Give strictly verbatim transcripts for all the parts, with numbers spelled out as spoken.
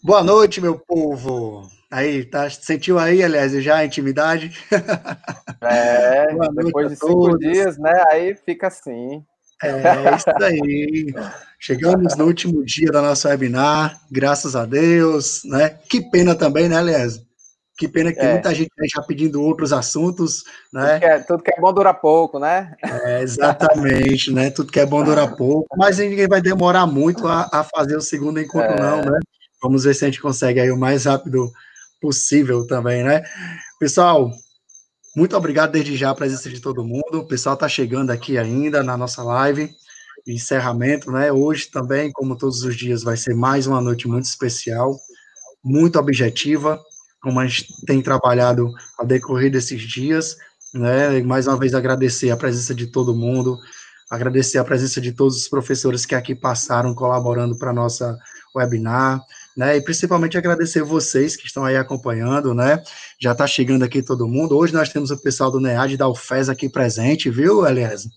Boa noite, meu povo. Aí, tá, sentiu aí, aliás, já a intimidade? É, Boa noite depois a de cinco todos. dias, né? Aí fica assim. É isso aí. Chegamos no último dia da nossa webinar, graças a Deus, né? Que pena também, né, aliás? Que pena que tem É, muita gente aí já pedindo outros assuntos, tudo que né? é, tudo que é bom dura pouco, né? É, exatamente, né? Tudo que é bom dura pouco, mas ninguém vai demorar muito a, a fazer o segundo encontro, não, né? Vamos ver se a gente consegue aí o mais rápido possível também, né? Pessoal, muito obrigado desde já a presença de todo mundo. O pessoal está chegando aqui ainda na nossa live de encerramento, né? Hoje também, como todos os dias, vai ser mais uma noite muito especial, muito objetiva, como a gente tem trabalhado ao decorrer desses dias, né? E mais uma vez agradecer a presença de todo mundo, agradecer a presença de todos os professores que aqui passaram colaborando para a nossa webinar, né? E principalmente agradecer vocês que estão aí acompanhando, né? Já está chegando aqui todo mundo. Hoje nós temos o pessoal do NEAD da UFES aqui presente, viu, Elias?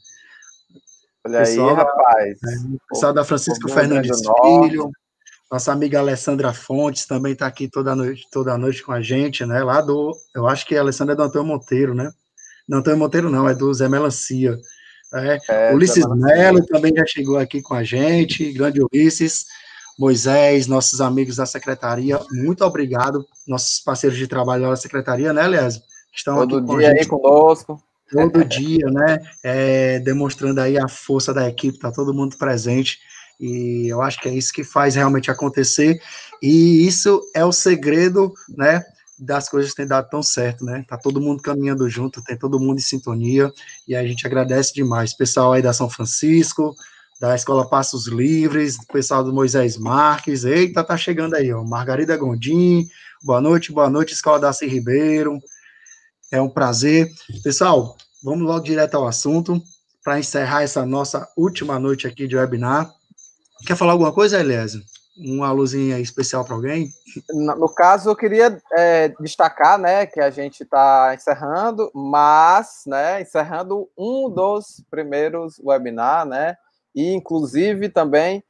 Olha aí, Pessoal, rapaz. né, o pessoal Povo, da Francisco povo do Rio Grande Fernandes do Norte. Filho, nossa amiga Alessandra Fontes também está aqui toda noite, toda noite com a gente, né? Lá do, eu acho que a Alessandra é do Antônio Monteiro, né? Não, Antônio Monteiro não, é do Zé Melancia. É, É, Zé Ulisses Melancia. Melo também já chegou aqui com a gente, grande Ulisses, Moisés, nossos amigos da secretaria, muito obrigado, nossos parceiros de trabalho lá da secretaria, né, aliás, que estão aqui Todo com a dia aí gente conosco. todo dia, né, é, demonstrando aí a força da equipe, tá todo mundo presente, e eu acho que é isso que faz realmente acontecer, e isso é o segredo, né, das coisas terem dado tão certo, né, tá todo mundo caminhando junto, tem todo mundo em sintonia, e a gente agradece demais, pessoal aí da São Francisco, da Escola Passos Livres, pessoal do Moisés Marques, eita, tá chegando aí, ó, Margarida Gondim, boa noite, boa noite, Escola Darcy Ribeiro, é um prazer. Pessoal, vamos logo direto ao assunto, para encerrar essa nossa última noite aqui de webinar. Quer falar alguma coisa, Eliezer? Uma luzinha especial para alguém? No, no caso, eu queria é, destacar, né, que a gente está encerrando, mas, né, encerrando um dos primeiros webinars, né, e inclusive também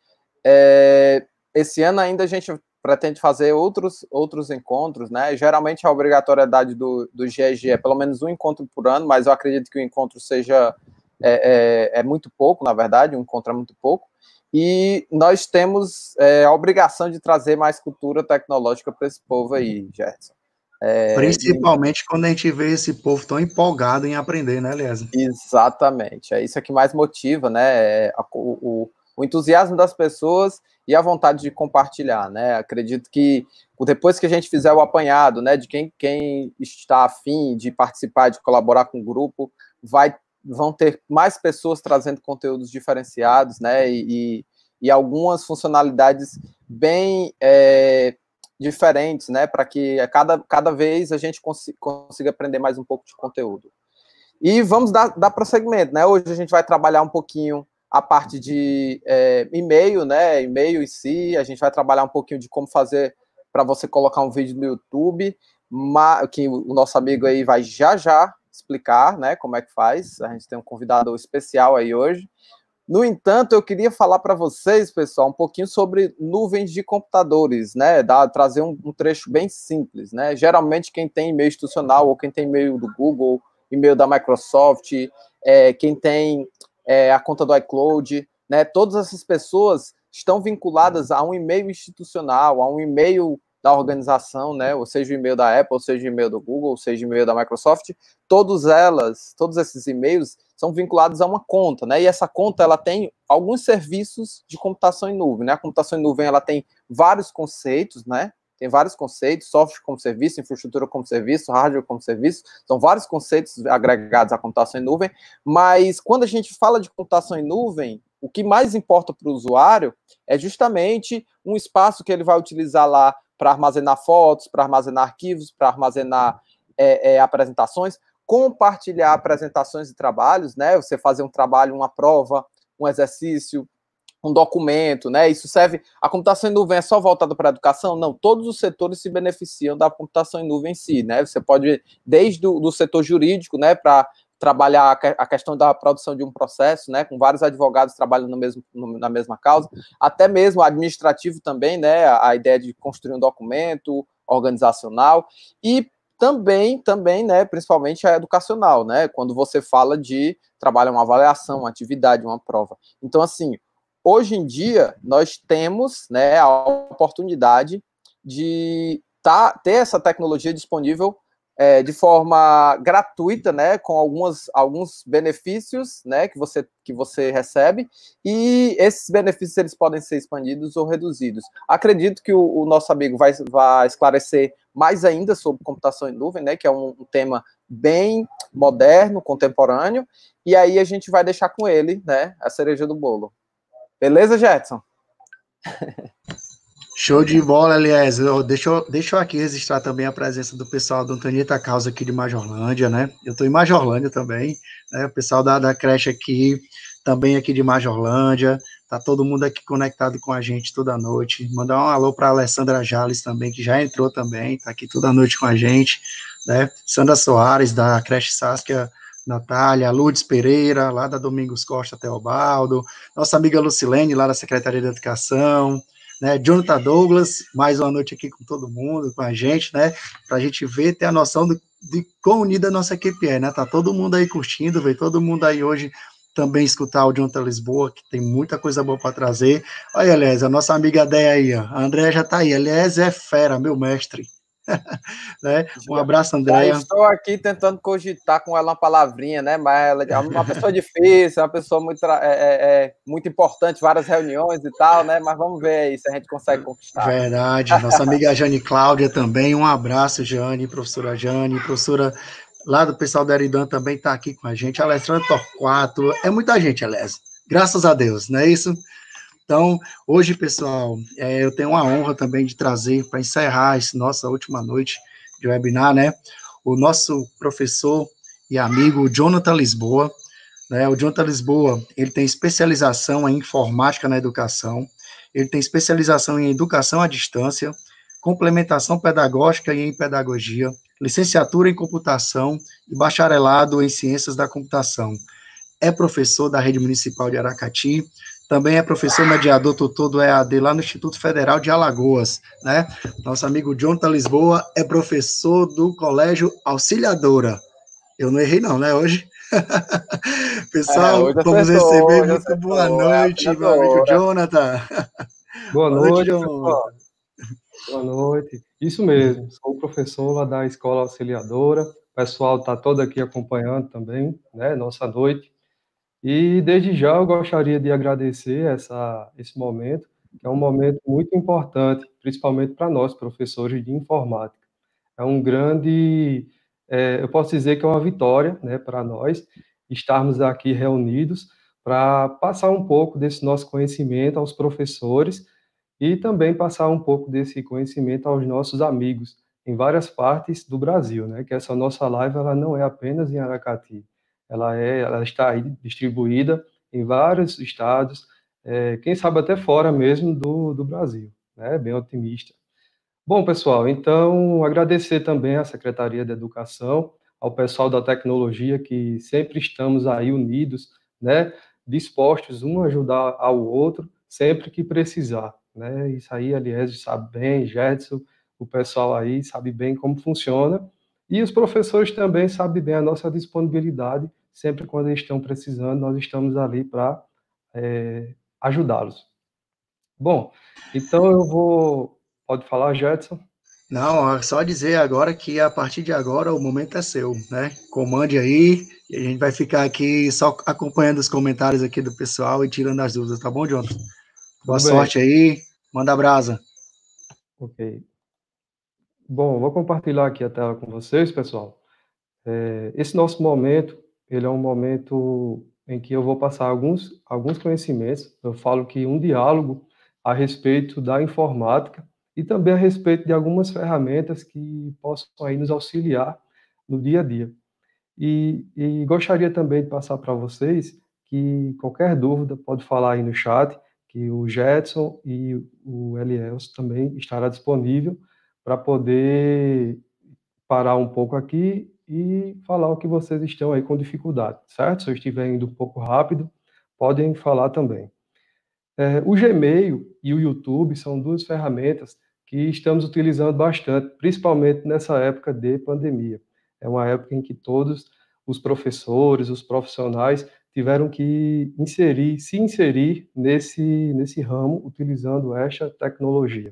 é, esse ano ainda a gente pretende fazer outros, outros encontros, né? Geralmente a obrigatoriedade do, do G E G é pelo menos um encontro por ano, mas eu acredito que o encontro seja é, é, é muito pouco, na verdade, um encontro é muito pouco. E nós temos é, a obrigação de trazer mais cultura tecnológica para esse povo aí, Gerson. É, de... Principalmente quando a gente vê esse povo tão empolgado em aprender, né, Eliezer? Exatamente, é isso que mais motiva, né? É, o, o, o entusiasmo das pessoas e a vontade de compartilhar, né? Acredito que depois que a gente fizer o apanhado, né, de quem, quem está afim de participar, de colaborar com o grupo, vai, vão ter mais pessoas trazendo conteúdos diferenciados, né? E, e algumas funcionalidades bem é, diferentes, né? Para que a cada, cada vez a gente consiga, consiga aprender mais um pouco de conteúdo. E vamos dar, dar prosseguimento, né? Hoje a gente vai trabalhar um pouquinho a parte de é, e-mail, né? E-mail em si, a gente vai trabalhar um pouquinho de como fazer para você colocar um vídeo no YouTube, que o nosso amigo aí vai já já explicar, né? Como é que faz. A gente tem um convidado especial aí hoje. No entanto, eu queria falar para vocês, pessoal, um pouquinho sobre nuvens de computadores, né? Dar, trazer um, um trecho bem simples, né? Geralmente, quem tem e-mail institucional ou quem tem e-mail do Google, e-mail da Microsoft, é, quem tem é, a conta do iCloud, né? Todas essas pessoas estão vinculadas a um e-mail institucional, a um e-mail da organização, né? Ou seja, o e-mail da Apple, ou seja, o e-mail do Google, ou seja, o e-mail da Microsoft. Todos elas, todos esses e-mails são vinculados a uma conta, né? E essa conta ela tem alguns serviços de computação em nuvem, né? A computação em nuvem ela tem vários conceitos, né? Tem vários conceitos, software como serviço, infraestrutura como serviço, hardware como serviço, são vários conceitos agregados à computação em nuvem, mas quando a gente fala de computação em nuvem, o que mais importa para o usuário é justamente um espaço que ele vai utilizar lá para armazenar fotos, para armazenar arquivos, para armazenar é, é, apresentações, compartilhar apresentações e trabalhos, né? Você fazer um trabalho, uma prova, um exercício, um documento, né? Isso serve. A computação em nuvem é só voltada para a educação? Não, todos os setores se beneficiam da computação em nuvem em si, né? Você pode, desde o do setor jurídico, né, para trabalhar a questão da produção de um processo, né, com vários advogados trabalhando no mesmo, no, na mesma causa, até mesmo administrativo também, né, a, a ideia de construir um documento organizacional, e também, também, né, principalmente a educacional, né, quando você fala de trabalhar uma avaliação, uma atividade, uma prova. Então, assim, hoje em dia, nós temos, né, a oportunidade de tá, ter essa tecnologia disponível é, de forma gratuita, né, com algumas, alguns benefícios, né, que você, que você recebe, e esses benefícios eles podem ser expandidos ou reduzidos. Acredito que o, o nosso amigo vai, vai esclarecer mais ainda sobre computação em nuvem, né, que é um, um tema bem moderno, contemporâneo, e aí a gente vai deixar com ele, né, a cereja do bolo. Beleza, Jetson? Show de bola, aliás. Eu, deixa, eu, deixa eu aqui registrar também a presença do pessoal do Antonieta Causa aqui de Majorlândia, né? Eu estou em Majorlândia também, né? O pessoal da, da creche aqui, também aqui de Majorlândia. Tá todo mundo aqui conectado com a gente toda noite. Mandar um alô para a Alessandra Jales também, que já entrou também, tá aqui toda noite com a gente, né? Sandra Soares, da creche Saskia, Natália, Lourdes Pereira, lá da Domingos Costa Teobaldo, nossa amiga Lucilene, lá da Secretaria de Educação, né, Jonathan Douglas, mais uma noite aqui com todo mundo, com a gente, né, pra gente ver, ter a noção do, de quão unida a nossa equipe é, né, tá todo mundo aí curtindo, veio todo mundo aí hoje também escutar o Jonathan Lisboa, que tem muita coisa boa para trazer. Olha, aliás, a nossa amiga Déia aí, ó, a Andréia já tá aí, aliás, é fera, meu mestre. Né? Um abraço, Andréia. Já estou aqui tentando cogitar com ela uma palavrinha, né? Mas ela é uma pessoa difícil, uma pessoa muito, é, é, muito importante, várias reuniões e tal, né? Mas vamos ver aí se a gente consegue conquistar. Verdade. Nossa amiga Jane Cláudia também. Um abraço, Jane, professora Jane, professora lá do pessoal da Eridan também está aqui com a gente. Alessandra Torquato. É muita gente, Alessandra. Graças a Deus, não é isso? Então, hoje, pessoal, é, eu tenho uma honra também de trazer, para encerrar essa nossa última noite de webinar, né, o nosso professor e amigo Jonathan Lisboa, né, o Jonathan Lisboa, ele tem especialização em informática na educação, ele tem especialização em educação à distância, complementação pedagógica e em pedagogia, licenciatura em computação e bacharelado em ciências da computação. É professor da Rede Municipal de Aracati, também é professor mediador tutor do E A D lá no Instituto Federal de Alagoas, né? Nosso amigo Jonathan Lisboa é professor do Colégio Auxiliadora. Eu não errei não, né, hoje? Pessoal, é, vamos acertou, receber muito acertou, boa noite, é meu amigo Jonathan. Boa, boa noite, noite Jonathan. Boa noite. Isso mesmo, sou o professor lá da Escola Auxiliadora, o pessoal está todo aqui acompanhando também, né, nossa noite. E desde já eu gostaria de agradecer essa, esse momento, que é um momento muito importante, principalmente para nós, professores de informática. É um grande, é, eu posso dizer que é uma vitória, né, para nós, estarmos aqui reunidos para passar um pouco desse nosso conhecimento aos professores e também passar um pouco desse conhecimento aos nossos amigos em várias partes do Brasil, né, que essa nossa live ela não é apenas em Aracati. Ela, é, ela está aí distribuída em vários estados, é, quem sabe até fora mesmo do, do Brasil, né? Bem otimista. Bom, pessoal, então agradecer também à Secretaria de Educação, ao pessoal da tecnologia, que sempre estamos aí unidos, né? Dispostos um a ajudar ao outro, sempre que precisar, né? Isso aí, aliás, sabe bem, Jetson, o pessoal aí sabe bem como funciona, e os professores também sabem bem a nossa disponibilidade, sempre quando eles estão precisando, nós estamos ali para é, ajudá-los. Bom, então eu vou... Pode falar, Jetson? Não, só dizer agora que a partir de agora o momento é seu, né? Comande aí e a gente vai ficar aqui só acompanhando os comentários aqui do pessoal e tirando as dúvidas, tá bom, Jonathan? Boa Tudo sorte bem. aí, manda brasa. Ok. Bom, vou compartilhar aqui a tela com vocês, pessoal. É, esse nosso momento, ele é um momento em que eu vou passar alguns, alguns conhecimentos. Eu falo que um diálogo a respeito da informática e também a respeito de algumas ferramentas que possam aí nos auxiliar no dia a dia. E, e gostaria também de passar para vocês que qualquer dúvida pode falar aí no chat, que o Jetson e o Elielson também estará disponível para poder parar um pouco aqui e falar o que vocês estão aí com dificuldade, certo? Se eu estiver indo um pouco rápido, podem falar também. É, o Gmail e o YouTube são duas ferramentas que estamos utilizando bastante, principalmente nessa época de pandemia. É uma época em que todos os professores, os profissionais tiveram que inserir, se inserir nesse, nesse ramo utilizando esta tecnologia.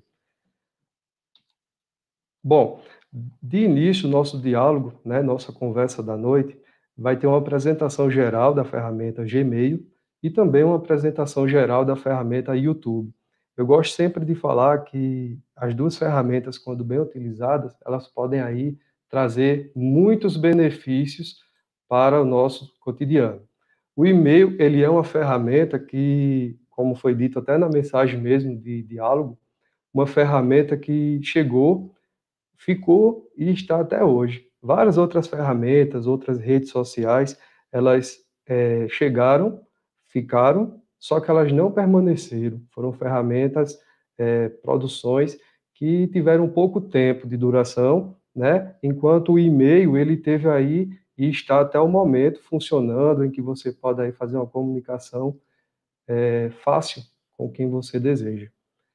Bom, de início, nosso diálogo, né, nossa conversa da noite, vai ter uma apresentação geral da ferramenta Gmail e também uma apresentação geral da ferramenta YouTube. Eu gosto sempre de falar que as duas ferramentas, quando bem utilizadas, elas podem aí trazer muitos benefícios para o nosso cotidiano. O e-mail, ele é uma ferramenta que, como foi dito até na mensagem mesmo de diálogo, uma ferramenta que chegou, ficou e está até hoje. Várias outras ferramentas, outras redes sociais, elas é, chegaram, ficaram, só que elas não permaneceram. Foram ferramentas, é, produções que tiveram pouco tempo de duração, né? Enquanto o e-mail, ele teve aí e está até o momento funcionando, em que você pode aí fazer uma comunicação é, fácil com quem você deseja.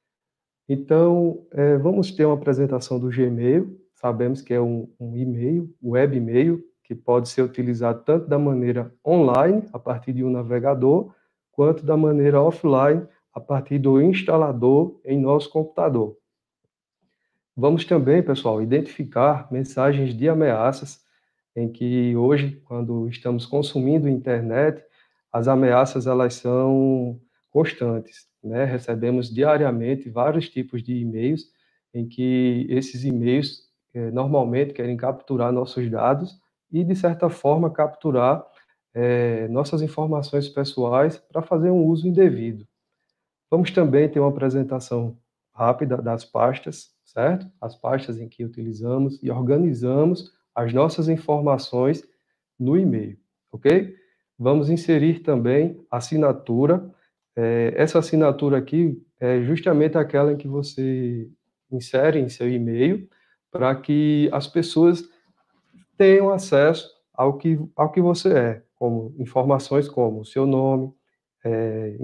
Então, é, vamos ter uma apresentação do Gmail. Sabemos que é um, um e-mail, web e-mail, que pode ser utilizado tanto da maneira online, a partir de um navegador, quanto da maneira offline, a partir do instalador em nosso computador. Vamos também, pessoal, identificar mensagens de ameaças, em que hoje, quando estamos consumindo internet, as ameaças elas são constantes, né? Recebemos diariamente vários tipos de e-mails, em que esses e-mails eh, normalmente querem capturar nossos dados e, de certa forma, capturar eh, nossas informações pessoais para fazer um uso indevido. Vamos também ter uma apresentação rápida das pastas, certo? As pastas em que utilizamos e organizamos as nossas informações no e-mail, ok? Vamos inserir também a assinatura. É, essa assinatura aqui é justamente aquela em que você insere em seu e-mail para que as pessoas tenham acesso ao que, ao que você é, como informações como o seu nome, é,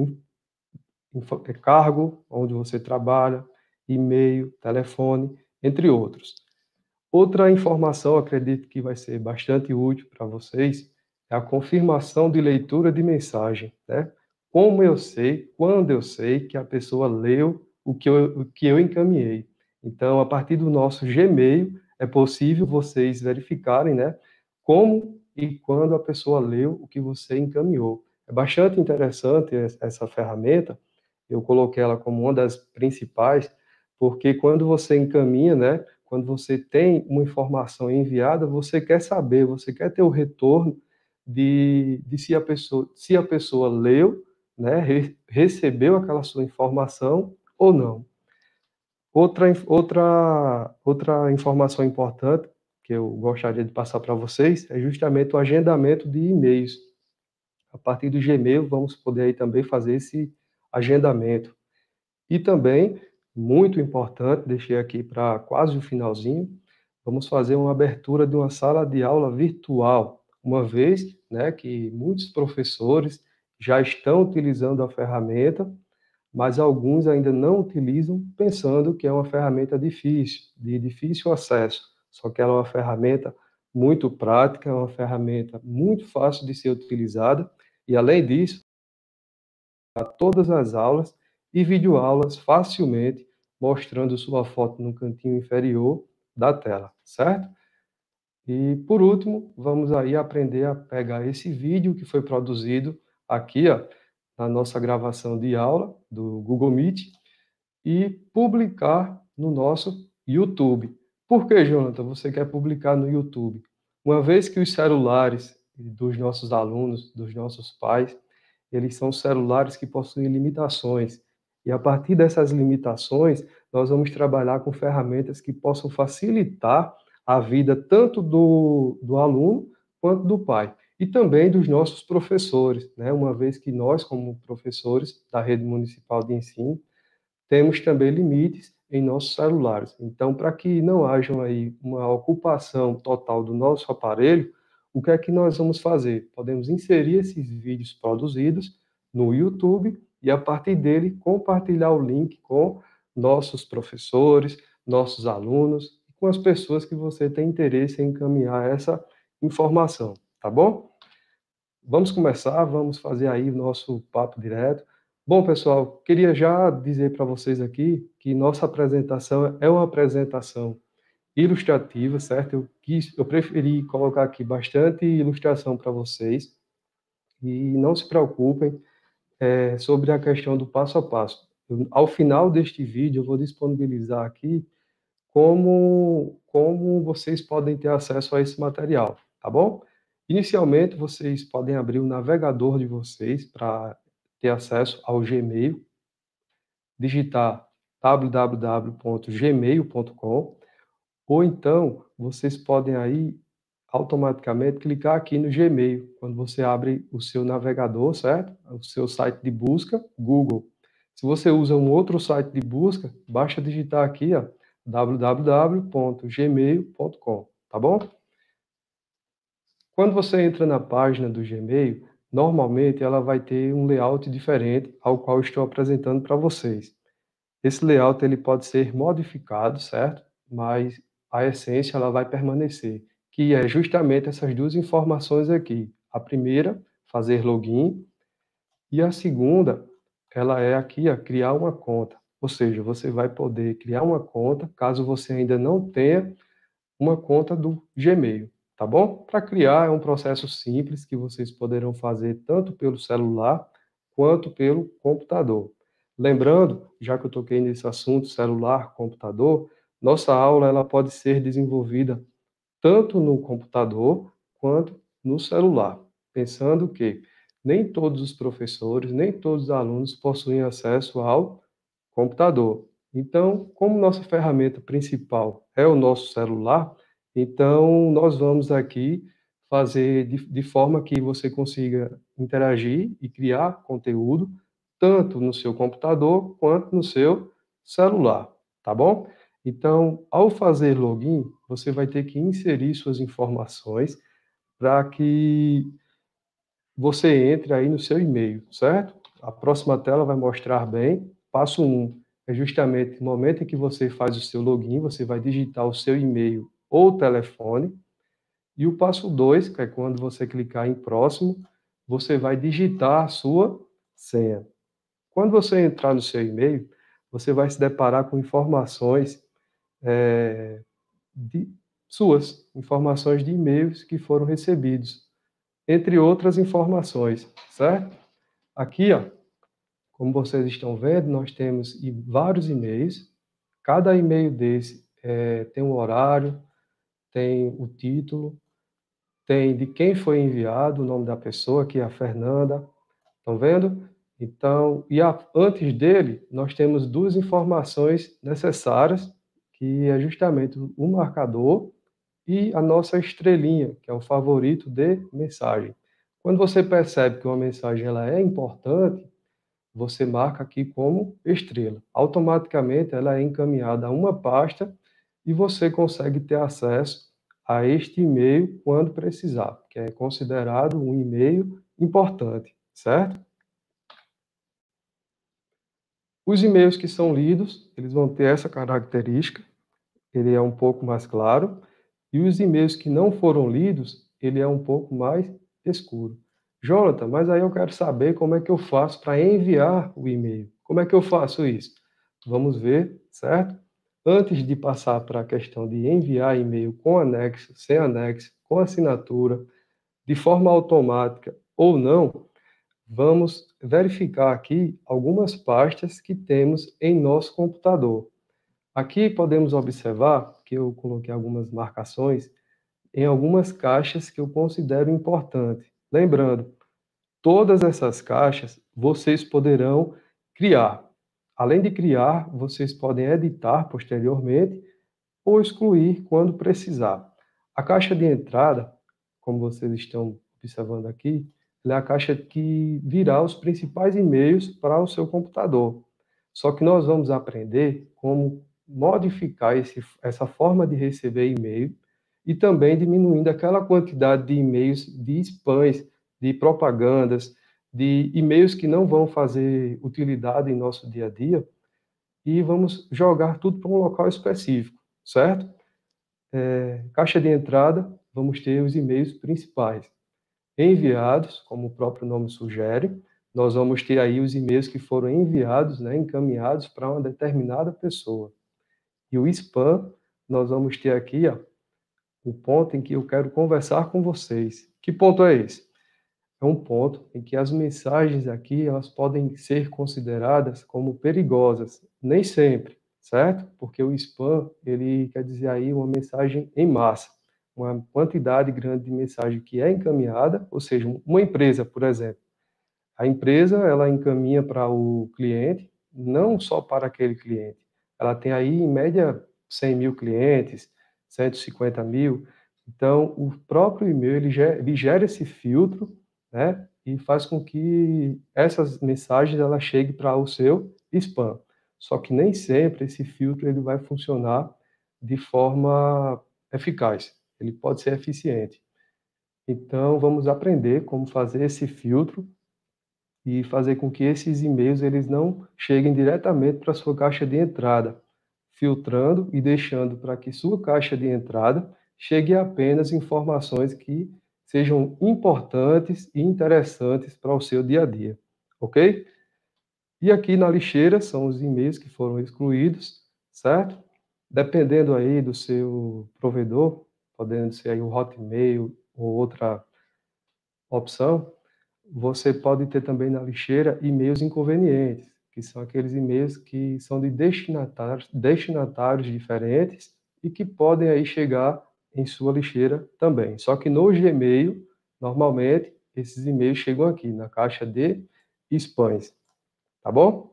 cargo, onde você trabalha, e-mail, telefone, entre outros. Outra informação, acredito que vai ser bastante útil para vocês, é a confirmação de leitura de mensagem, né? Como eu sei, quando eu sei que a pessoa leu o que eu, o que eu encaminhei. Então, a partir do nosso Gmail, é possível vocês verificarem, né, como e quando a pessoa leu o que você encaminhou. É bastante interessante essa ferramenta, eu coloquei ela como uma das principais, porque quando você encaminha, né, quando você tem uma informação enviada, você quer saber, você quer ter o retorno de, de se, a pessoa, se a pessoa leu, né, re, recebeu aquela sua informação ou não. Outra, outra, outra informação importante que eu gostaria de passar para vocês é justamente o agendamento de e-mails. A partir do Gmail, vamos poder aí também fazer esse agendamento. E também, muito importante, deixei aqui para quase o finalzinho, vamos fazer uma abertura de uma sala de aula virtual, uma vez, né, que muitos professores já estão utilizando a ferramenta, mas alguns ainda não utilizam, pensando que é uma ferramenta difícil, de difícil acesso. Só que ela é uma ferramenta muito prática, é uma ferramenta muito fácil de ser utilizada, e além disso, a todas as aulas e videoaulas facilmente, mostrando sua foto no cantinho inferior da tela, certo? E, por último, vamos aí aprender a pegar esse vídeo que foi produzido aqui, ó, na nossa gravação de aula do Google Meet e publicar no nosso YouTube. Por que, Jonathan, você quer publicar no YouTube? Uma vez que os celulares dos nossos alunos, dos nossos pais, eles são celulares que possuem limitações. E a partir dessas limitações, nós vamos trabalhar com ferramentas que possam facilitar a vida tanto do, do aluno quanto do pai. E também dos nossos professores, né? Uma vez que nós, como professores da rede municipal de ensino, temos também limites em nossos celulares. Então, para que não haja aí uma ocupação total do nosso aparelho, o que é que nós vamos fazer? Podemos inserir esses vídeos produzidos no YouTube e, a partir dele, compartilhar o link com nossos professores, nossos alunos, com as pessoas que você tem interesse em encaminhar essa informação, tá bom? Vamos começar, vamos fazer aí o nosso papo direto. Bom, pessoal, queria já dizer para vocês aqui que nossa apresentação é uma apresentação ilustrativa, certo? Eu, quis, eu preferi colocar aqui bastante ilustração para vocês e não se preocupem é, sobre a questão do passo a passo. Eu, ao final deste vídeo, eu vou disponibilizar aqui como, como vocês podem ter acesso a esse material, tá bom? Inicialmente, vocês podem abrir o navegador de vocês para ter acesso ao Gmail, digitar w w w ponto gmail ponto com, ou então vocês podem aí automaticamente clicar aqui no Gmail, quando você abre o seu navegador, certo? O seu site de busca, Google. Se você usa um outro site de busca, basta digitar aqui, ó, w w w ponto gmail ponto com, tá bom? Quando você entra na página do Gmail, normalmente ela vai ter um layout diferente ao qual estou apresentando para vocês. Esse layout ele pode ser modificado, certo? Mas a essência ela vai permanecer, que é justamente essas duas informações aqui. A primeira, fazer login, e a segunda, ela é aqui, ó, criar uma conta. Ou seja, você vai poder criar uma conta, caso você ainda não tenha uma conta do Gmail, tá bom? Para criar é um processo simples que vocês poderão fazer tanto pelo celular quanto pelo computador. Lembrando, já que eu toquei nesse assunto, celular, computador, nossa aula ela pode ser desenvolvida tanto no computador quanto no celular, pensando que nem todos os professores, nem todos os alunos possuem acesso ao computador. Então, como nossa ferramenta principal é o nosso celular, então nós vamos aqui fazer de, de forma que você consiga interagir e criar conteúdo tanto no seu computador quanto no seu celular, tá bom? Então, ao fazer login, você vai ter que inserir suas informações para que você entre aí no seu e-mail, certo? A próxima tela vai mostrar bem. Passo um é justamente o momento em que você faz o seu login, você vai digitar o seu e-mail ou telefone. E o passo dois, que é quando você clicar em próximo, você vai digitar a sua senha. Quando você entrar no seu e-mail, você vai se deparar com informações é, de suas, informações de e-mails que foram recebidos, entre outras informações, certo? Aqui, ó, como vocês estão vendo, nós temos vários e-mails. Cada e-mail desse é, tem um horário, tem o título, tem de quem foi enviado, o nome da pessoa, que é a Fernanda. Estão vendo? Então, e a, antes dele, nós temos duas informações necessárias, que é justamente o marcador e a nossa estrelinha, que é o favorito de mensagem. Quando você percebe que uma mensagem ela é importante, você marca aqui como estrela. Automaticamente ela é encaminhada a uma pasta e você consegue ter acesso a este e-mail quando precisar, que é considerado um e-mail importante, certo? Os e-mails que são lidos, eles vão ter essa característica, ele é um pouco mais claro, e os e-mails que não foram lidos, ele é um pouco mais escuro. Jonathan, mas aí eu quero saber como é que eu faço para enviar o e-mail. Como é que eu faço isso? Vamos ver, certo? Antes de passar para a questão de enviar e-mail com anexo, sem anexo, com assinatura, de forma automática ou não, vamos verificar aqui algumas pastas que temos em nosso computador. Aqui podemos observar que eu coloquei algumas marcações em algumas caixas que eu considero importante. Lembrando, todas essas caixas vocês poderão criar. Além de criar, vocês podem editar posteriormente ou excluir quando precisar. A caixa de entrada, como vocês estão observando aqui, é a caixa que virá os principais e-mails para o seu computador. Só que nós vamos aprender como modificar esse, essa forma de receber e-mail e também diminuindo aquela quantidade de e-mails, de spams, de propagandas, de e-mails que não vão fazer utilidade em nosso dia a dia, e vamos jogar tudo para um local específico, certo? É, caixa de entrada, vamos ter os e-mails principais. Enviados, como o próprio nome sugere, nós vamos ter aí os e-mails que foram enviados, né, encaminhados para uma determinada pessoa. E o spam, nós vamos ter aqui, ó, o ponto em que eu quero conversar com vocês. Que ponto é esse? É um ponto em que as mensagens aqui, elas podem ser consideradas como perigosas. Nem sempre, certo? Porque o spam, ele quer dizer aí uma mensagem em massa, uma quantidade grande de mensagem que é encaminhada, ou seja, uma empresa, por exemplo. A empresa, ela encaminha para o cliente, não só para aquele cliente. Ela tem aí, em média, cem mil clientes, cento e cinquenta mil. Então, o próprio e-mail, ele gera, ele gera esse filtro, né? E faz com que essas mensagens, ela chegue para o seu spam. Só que nem sempre esse filtro, ele vai funcionar de forma eficaz. Ele pode ser eficiente. Então, vamos aprender como fazer esse filtro e fazer com que esses e-mails eles não cheguem diretamente para a sua caixa de entrada, filtrando e deixando para que sua caixa de entrada chegue apenas informações que sejam importantes e interessantes para o seu dia a dia, ok? E aqui na lixeira são os e-mails que foram excluídos, certo? Dependendo aí do seu provedor, podendo ser aí o Hotmail ou outra opção, você pode ter também na lixeira e-mails inconvenientes, que são aqueles e-mails que são de destinatários, destinatários diferentes e que podem aí chegar em sua lixeira também. Só que no Gmail, normalmente, esses e-mails chegam aqui na caixa de spams, tá bom?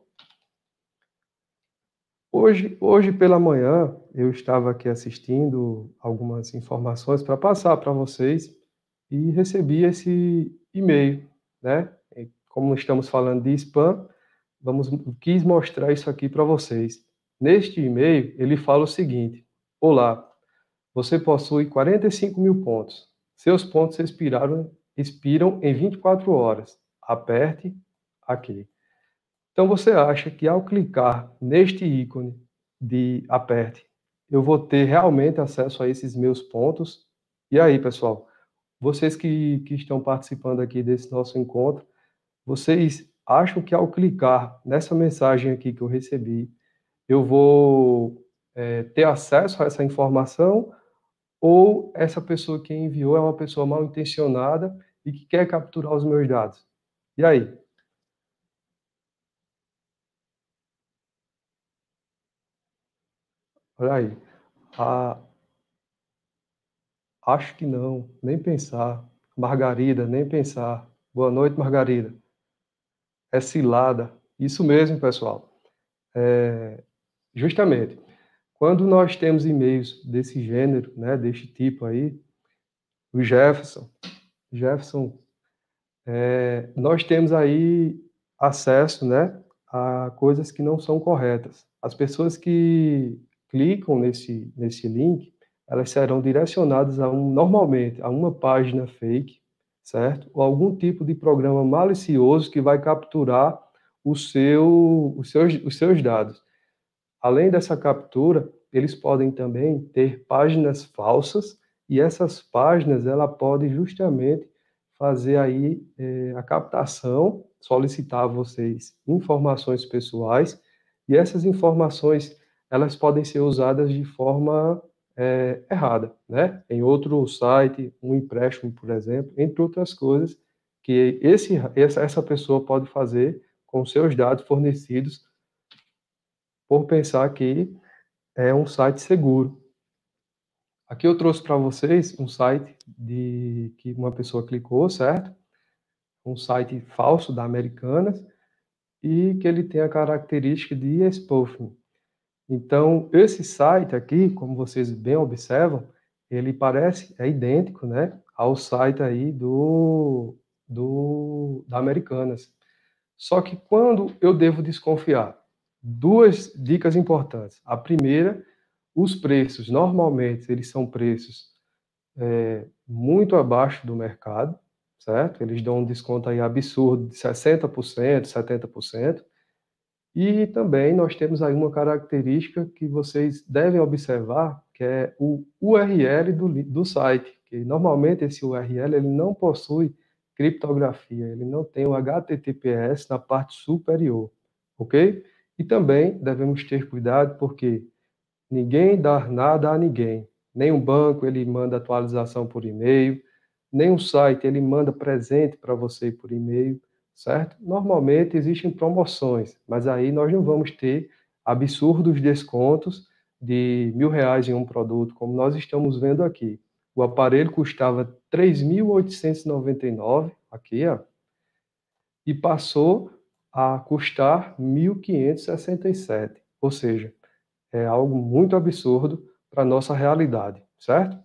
Hoje, hoje pela manhã, eu estava aqui assistindo algumas informações para passar para vocês e recebi esse e-mail, né? Como estamos falando de spam, vamos, quis mostrar isso aqui para vocês. Neste e-mail, ele fala o seguinte: olá, você possui quarenta e cinco mil pontos. Seus pontos expiraram, expiram em vinte e quatro horas. Aperte aqui. Então, você acha que ao clicar neste ícone de aperte, eu vou ter realmente acesso a esses meus pontos? E aí, pessoal, vocês que, que estão participando aqui desse nosso encontro, vocês acham que ao clicar nessa mensagem aqui que eu recebi, eu vou é, ter acesso a essa informação? Ou essa pessoa que enviou é uma pessoa mal intencionada e que quer capturar os meus dados? E aí? Olha aí. Ah, acho que não, nem pensar. Margarida, nem pensar. Boa noite, Margarida. É cilada. Isso mesmo, pessoal. É, justamente, quando nós temos e-mails desse gênero, né, deste tipo aí, o Jefferson, Jefferson, é, nós temos aí acesso, né, a coisas que não são corretas. As pessoas que clicam nesse, nesse link, elas serão direcionadas a um, normalmente, a uma página fake, certo? Ou algum tipo de programa malicioso que vai capturar o seu, os, seus, os seus dados. Além dessa captura, eles podem também ter páginas falsas, e essas páginas, ela pode justamente fazer aí é, a captação, solicitar a vocês informações pessoais, e essas informações, elas podem ser usadas de forma é, errada, né? Em outro site, um empréstimo, por exemplo, entre outras coisas, que esse, essa pessoa pode fazer com seus dados fornecidos por pensar que é um site seguro. Aqui eu trouxe para vocês um site de que uma pessoa clicou, certo? Um site falso da Americanas e que ele tem a característica de spoofing. Então, esse site aqui, como vocês bem observam, ele parece, é idêntico, né, ao site aí do, do da Americanas. Só que quando eu devo desconfiar? duas dicas importantes. A primeira, os preços, normalmente, eles são preços é, muito abaixo do mercado, certo? Eles dão um desconto aí absurdo de sessenta por cento, setenta por cento. E também nós temos aí uma característica que vocês devem observar, que é o U R L do, do site, que normalmente esse U R L ele não possui criptografia, ele não tem o H T T P S na parte superior, ok? E também devemos ter cuidado porque ninguém dá nada a ninguém. Nem um banco ele manda atualização por e-mail, nem um site ele manda presente para você por e-mail, certo? Normalmente existem promoções, mas aí nós não vamos ter absurdos descontos de mil reais em um produto, como nós estamos vendo aqui. O aparelho custava três mil oitocentos e noventa e nove reais, aqui, ó, e passou a custar mil quinhentos e sessenta e sete reais, ou seja, é algo muito absurdo para a nossa realidade, certo?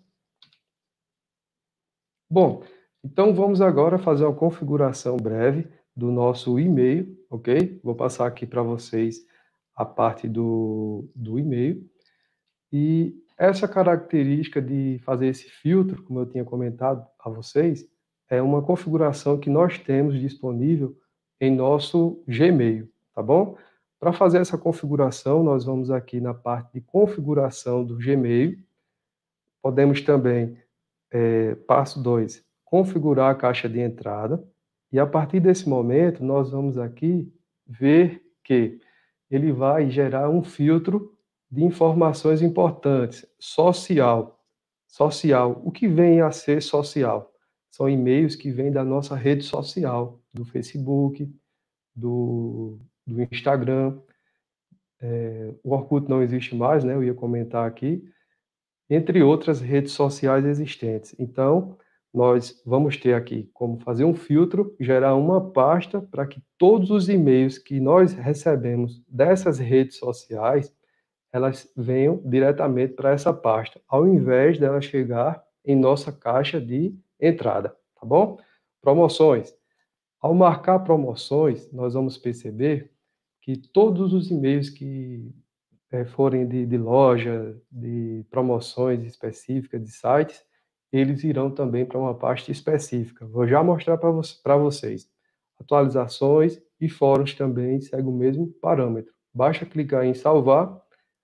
Bom, então vamos agora fazer uma configuração breve do nosso e-mail, ok? Vou passar aqui para vocês a parte do, do e-mail. E essa característica de fazer esse filtro, como eu tinha comentado a vocês, é uma configuração que nós temos disponível em nosso Gmail, tá bom? Para fazer essa configuração, nós vamos aqui na parte de configuração do Gmail. Podemos também, é, passo dois, configurar a caixa de entrada. E a partir desse momento, nós vamos aqui ver que ele vai gerar um filtro de informações importantes, social. Social. O que vem a ser social? São e-mails que vêm da nossa rede social, do Facebook, do, do Instagram. É, o Orkut não existe mais, né? Eu ia comentar aqui, entre outras redes sociais existentes. Então, nós vamos ter aqui como fazer um filtro, gerar uma pasta para que todos os e-mails que nós recebemos dessas redes sociais, elas venham diretamente para essa pasta, ao invés dela chegar em nossa caixa de entrada, tá bom? Promoções. Ao marcar promoções, nós vamos perceber que todos os e-mails que é, forem de, de loja, de promoções específicas, de sites, eles irão também para uma pasta específica. Vou já mostrar para vo vocês. Atualizações e fóruns também seguem o mesmo parâmetro. Basta clicar em salvar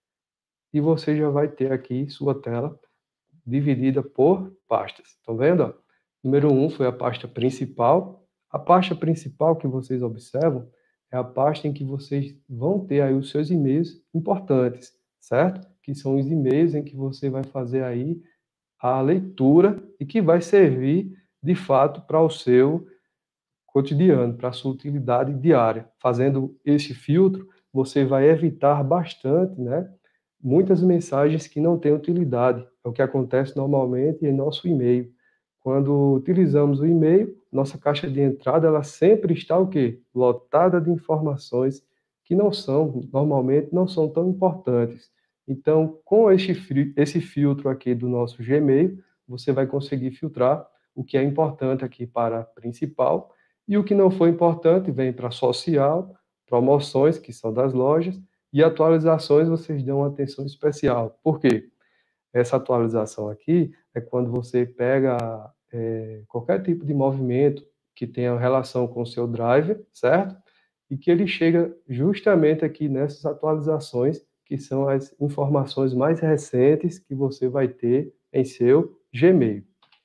e você já vai ter aqui sua tela dividida por pastas. Estão vendo? Número um foi a pasta principal. A pasta principal que vocês observam é a pasta em que vocês vão ter aí os seus e-mails importantes, certo? Que são os e-mails em que você vai fazer aí a leitura e que vai servir, de fato, para o seu cotidiano, para a sua utilidade diária. Fazendo esse filtro, você vai evitar bastante, né, muitas mensagens que não têm utilidade. É o que acontece normalmente em nosso e-mail. Quando utilizamos o e-mail, nossa caixa de entrada ela sempre está o quê? Lotada de informações que não são, normalmente, não são tão importantes. Então, com esse, esse filtro aqui do nosso Gmail, você vai conseguir filtrar o que é importante aqui para principal e o que não for importante vem para social, promoções, que são das lojas, e atualizações vocês dão uma atenção especial. Por quê? Essa atualização aqui é quando você pega é, qualquer tipo de movimento que tenha relação com o seu driver, certo? E que ele chega justamente aqui nessas atualizações, que são as informações mais recentes que você vai ter em seu Gmail.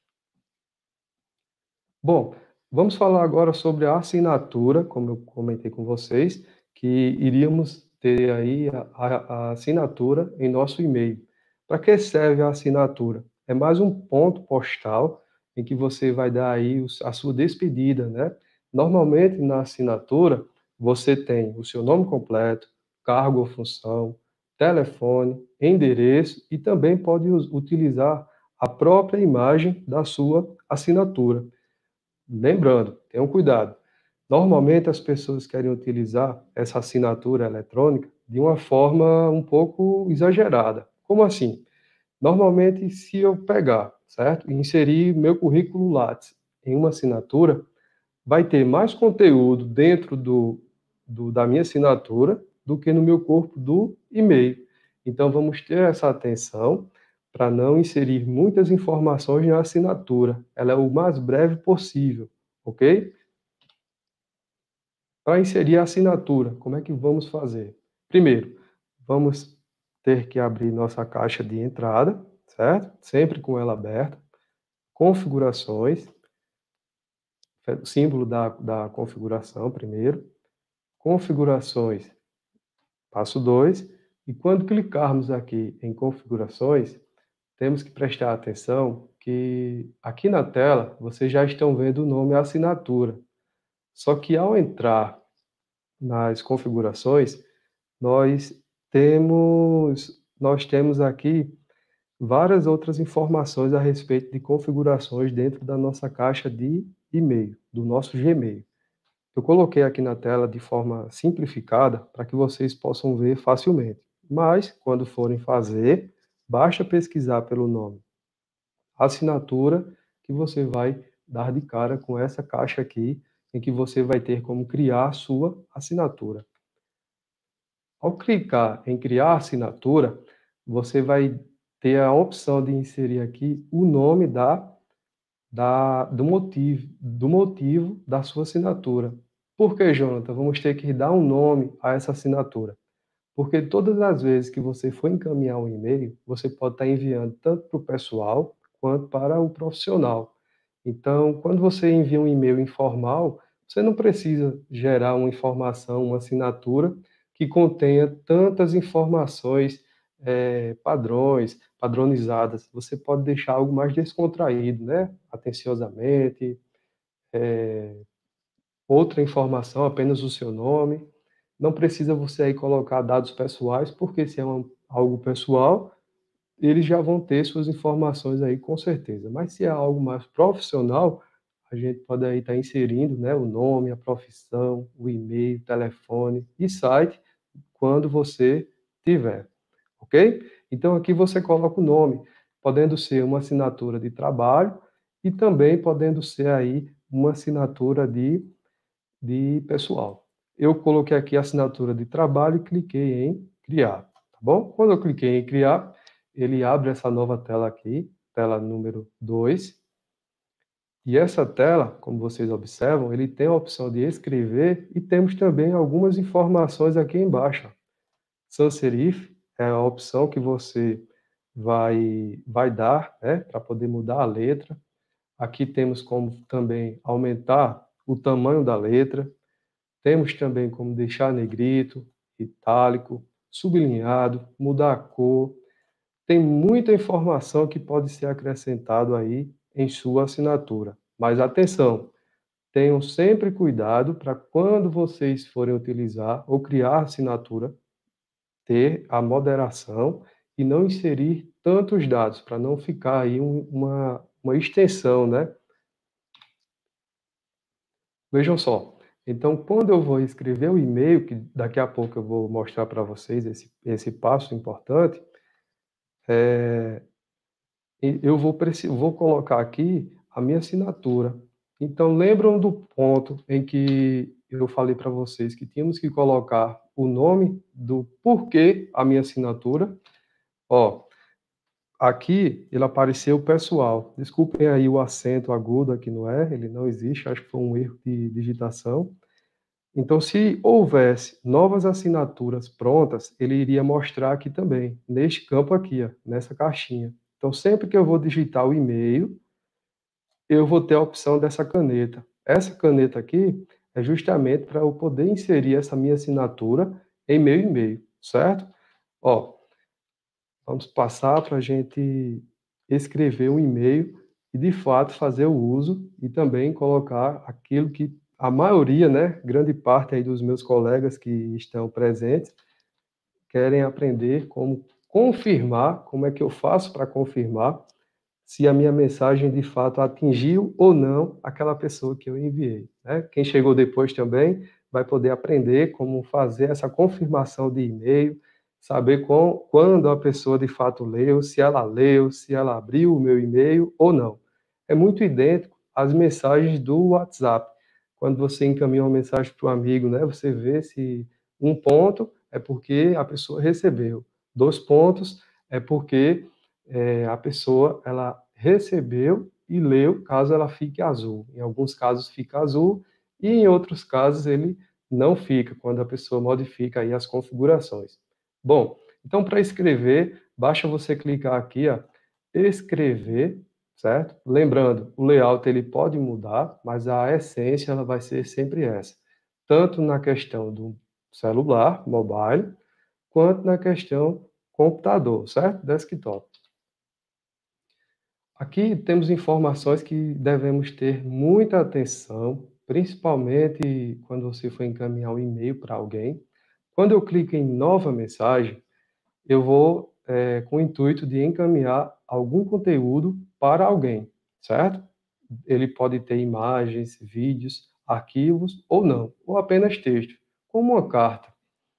Bom, vamos falar agora sobre a assinatura, como eu comentei com vocês, que iríamos ter aí a, a, a assinatura em nosso e-mail. Para que serve a assinatura? É mais um ponto postal em que você vai dar aí a sua despedida, né? Normalmente, na assinatura, você tem o seu nome completo, cargo ou função, telefone, endereço e também pode utilizar a própria imagem da sua assinatura. Lembrando, tenham cuidado. Normalmente as pessoas querem utilizar essa assinatura eletrônica de uma forma um pouco exagerada. Como assim? Normalmente, se eu pegar, certo? E inserir meu currículo Lattes em uma assinatura, vai ter mais conteúdo dentro do, do, da minha assinatura do do que no meu corpo do e-mail. Então, vamos ter essa atenção para não inserir muitas informações na assinatura. Ela é o mais breve possível, ok? Para inserir a assinatura, como é que vamos fazer? Primeiro, vamos ter que abrir nossa caixa de entrada, certo? Sempre com ela aberta. Configurações, símbolo da, da configuração primeiro. Configurações, passo dois. E quando clicarmos aqui em configurações, temos que prestar atenção que aqui na tela vocês já estão vendo o nome assinatura. Só que ao entrar nas configurações, nós temos, nós temos aqui várias outras informações a respeito de configurações dentro da nossa caixa de e-mail, do nosso Gmail. Eu coloquei aqui na tela de forma simplificada para que vocês possam ver facilmente. Mas, quando forem fazer, basta pesquisar pelo nome assinatura, que você vai dar de cara com essa caixa aqui, em que você vai ter como criar a sua assinatura. Ao clicar em criar assinatura, você vai ter a opção de inserir aqui o nome da, da, do, motivo, do motivo da sua assinatura. Por que, Jonathan? Vamos ter que dar um nome a essa assinatura. Porque todas as vezes que você for encaminhar um e-mail, você pode estar enviando tanto para o pessoal quanto para o profissional. Então, quando você envia um e-mail informal, você não precisa gerar uma informação, uma assinatura que contenha tantas informações é, padrões, padronizadas. Você pode deixar algo mais descontraído, né? Atenciosamente, é, outra informação, apenas o seu nome. Não precisa você aí colocar dados pessoais, porque se é uma, algo pessoal, eles já vão ter suas informações aí com certeza. Mas se é algo mais profissional, a gente pode aí estar inserindo, né, o nome, a profissão, o e-mail, telefone e site, quando você tiver, ok? Então aqui você coloca o nome, podendo ser uma assinatura de trabalho e também podendo ser aí uma assinatura de, de pessoal. Eu coloquei aqui a assinatura de trabalho e cliquei em criar, tá bom? Quando eu cliquei em criar, ele abre essa nova tela aqui, tela número dois. E essa tela, como vocês observam, ele tem a opção de escrever e temos também algumas informações aqui embaixo. Sans serif é a opção que você vai, vai dar, né, para poder mudar a letra. Aqui temos como também aumentar o tamanho da letra. Temos também como deixar negrito, itálico, sublinhado, mudar a cor. Tem muita informação que pode ser acrescentado aí em sua assinatura. Mas atenção, tenham sempre cuidado para quando vocês forem utilizar ou criar assinatura, ter a moderação e não inserir tantos dados, para não ficar aí um, uma, uma extensão, né? Vejam só, então quando eu vou escrever o e-mail, que daqui a pouco eu vou mostrar para vocês esse, esse passo importante, é, eu vou, vou colocar aqui a minha assinatura. Então, lembram do ponto em que eu falei para vocês que tínhamos que colocar o nome do porquê a minha assinatura? Ó, aqui ele apareceu pessoal. Desculpem aí o acento agudo aqui no R, ele não existe, acho que foi um erro de digitação. Então, se houvesse novas assinaturas prontas, ele iria mostrar aqui também, neste campo aqui, ó, nessa caixinha. Então, sempre que eu vou digitar o e-mail, eu vou ter a opção dessa caneta. Essa caneta aqui é justamente para eu poder inserir essa minha assinatura em meu e-mail, certo? Ó, vamos passar para a gente escrever um e-mail e, de fato, fazer o uso e também colocar aquilo que a maioria, né, grande parte aí dos meus colegas que estão presentes, querem aprender como confirmar, como é que eu faço para confirmar se a minha mensagem de fato atingiu ou não aquela pessoa que eu enviei, né? Quem chegou depois também vai poder aprender como fazer essa confirmação de e-mail, saber com, quando a pessoa de fato leu, se ela leu, se ela abriu o meu e-mail ou não. É muito idêntico às mensagens do WhatsApp. Quando você encaminha uma mensagem para o amigo, né, você vê se um ponto é porque a pessoa recebeu. Dois pontos é porque é, a pessoa ela recebeu e leu, caso ela fique azul. Em alguns casos fica azul e em outros casos ele não fica, quando a pessoa modifica aí as configurações. Bom, então para escrever, basta você clicar aqui, ó, escrever, certo? Lembrando, o layout ele pode mudar, mas a essência ela vai ser sempre essa. Tanto na questão do celular, mobile, quanto na questão computador, certo? Desktop. Aqui temos informações que devemos ter muita atenção, principalmente quando você for encaminhar um e-mail para alguém. Quando eu clico em nova mensagem, eu vou é, com o intuito de encaminhar algum conteúdo para alguém, certo? Ele pode ter imagens, vídeos, arquivos ou não, ou apenas texto, como uma carta.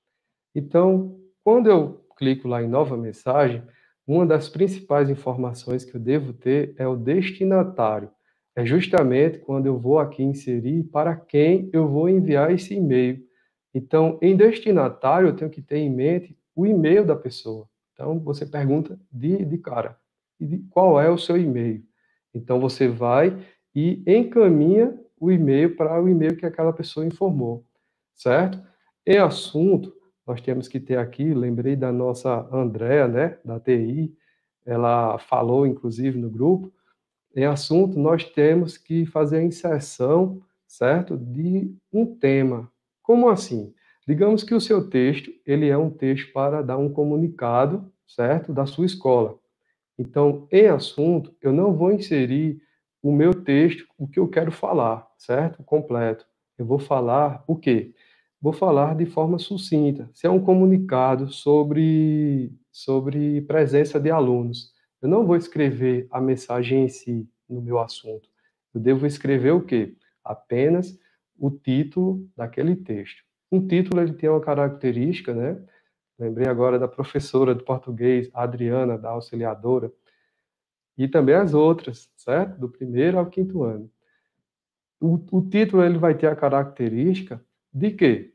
Então, quando eu clico lá em nova mensagem, uma das principais informações que eu devo ter é o destinatário. É justamente quando eu vou aqui inserir para quem eu vou enviar esse e-mail. Então, em destinatário, eu tenho que ter em mente o e-mail da pessoa. Então, você pergunta de, de cara, de qual é o seu e-mail? Então, você vai e encaminha o e-mail para o e-mail que aquela pessoa informou, certo? Em assunto, nós temos que ter aqui, lembrei da nossa Andréa, né, da T I, ela falou, inclusive, no grupo, em assunto, nós temos que fazer a inserção, certo, de um tema. Como assim? Digamos que o seu texto, ele é um texto para dar um comunicado, certo, da sua escola. Então, em assunto, eu não vou inserir o meu texto, o que eu quero falar, certo? Completo. Eu vou falar o quê? Vou falar de forma sucinta. Se é um comunicado sobre, sobre presença de alunos, eu não vou escrever a mensagem em si, no meu assunto. Eu devo escrever o quê? Apenas o título daquele texto. Um título, ele tem uma característica, né? Lembrei agora da professora de português, a Adriana, da auxiliadora, e também as outras, certo? Do primeiro ao quinto ano. O, o título ele vai ter a característica de quê?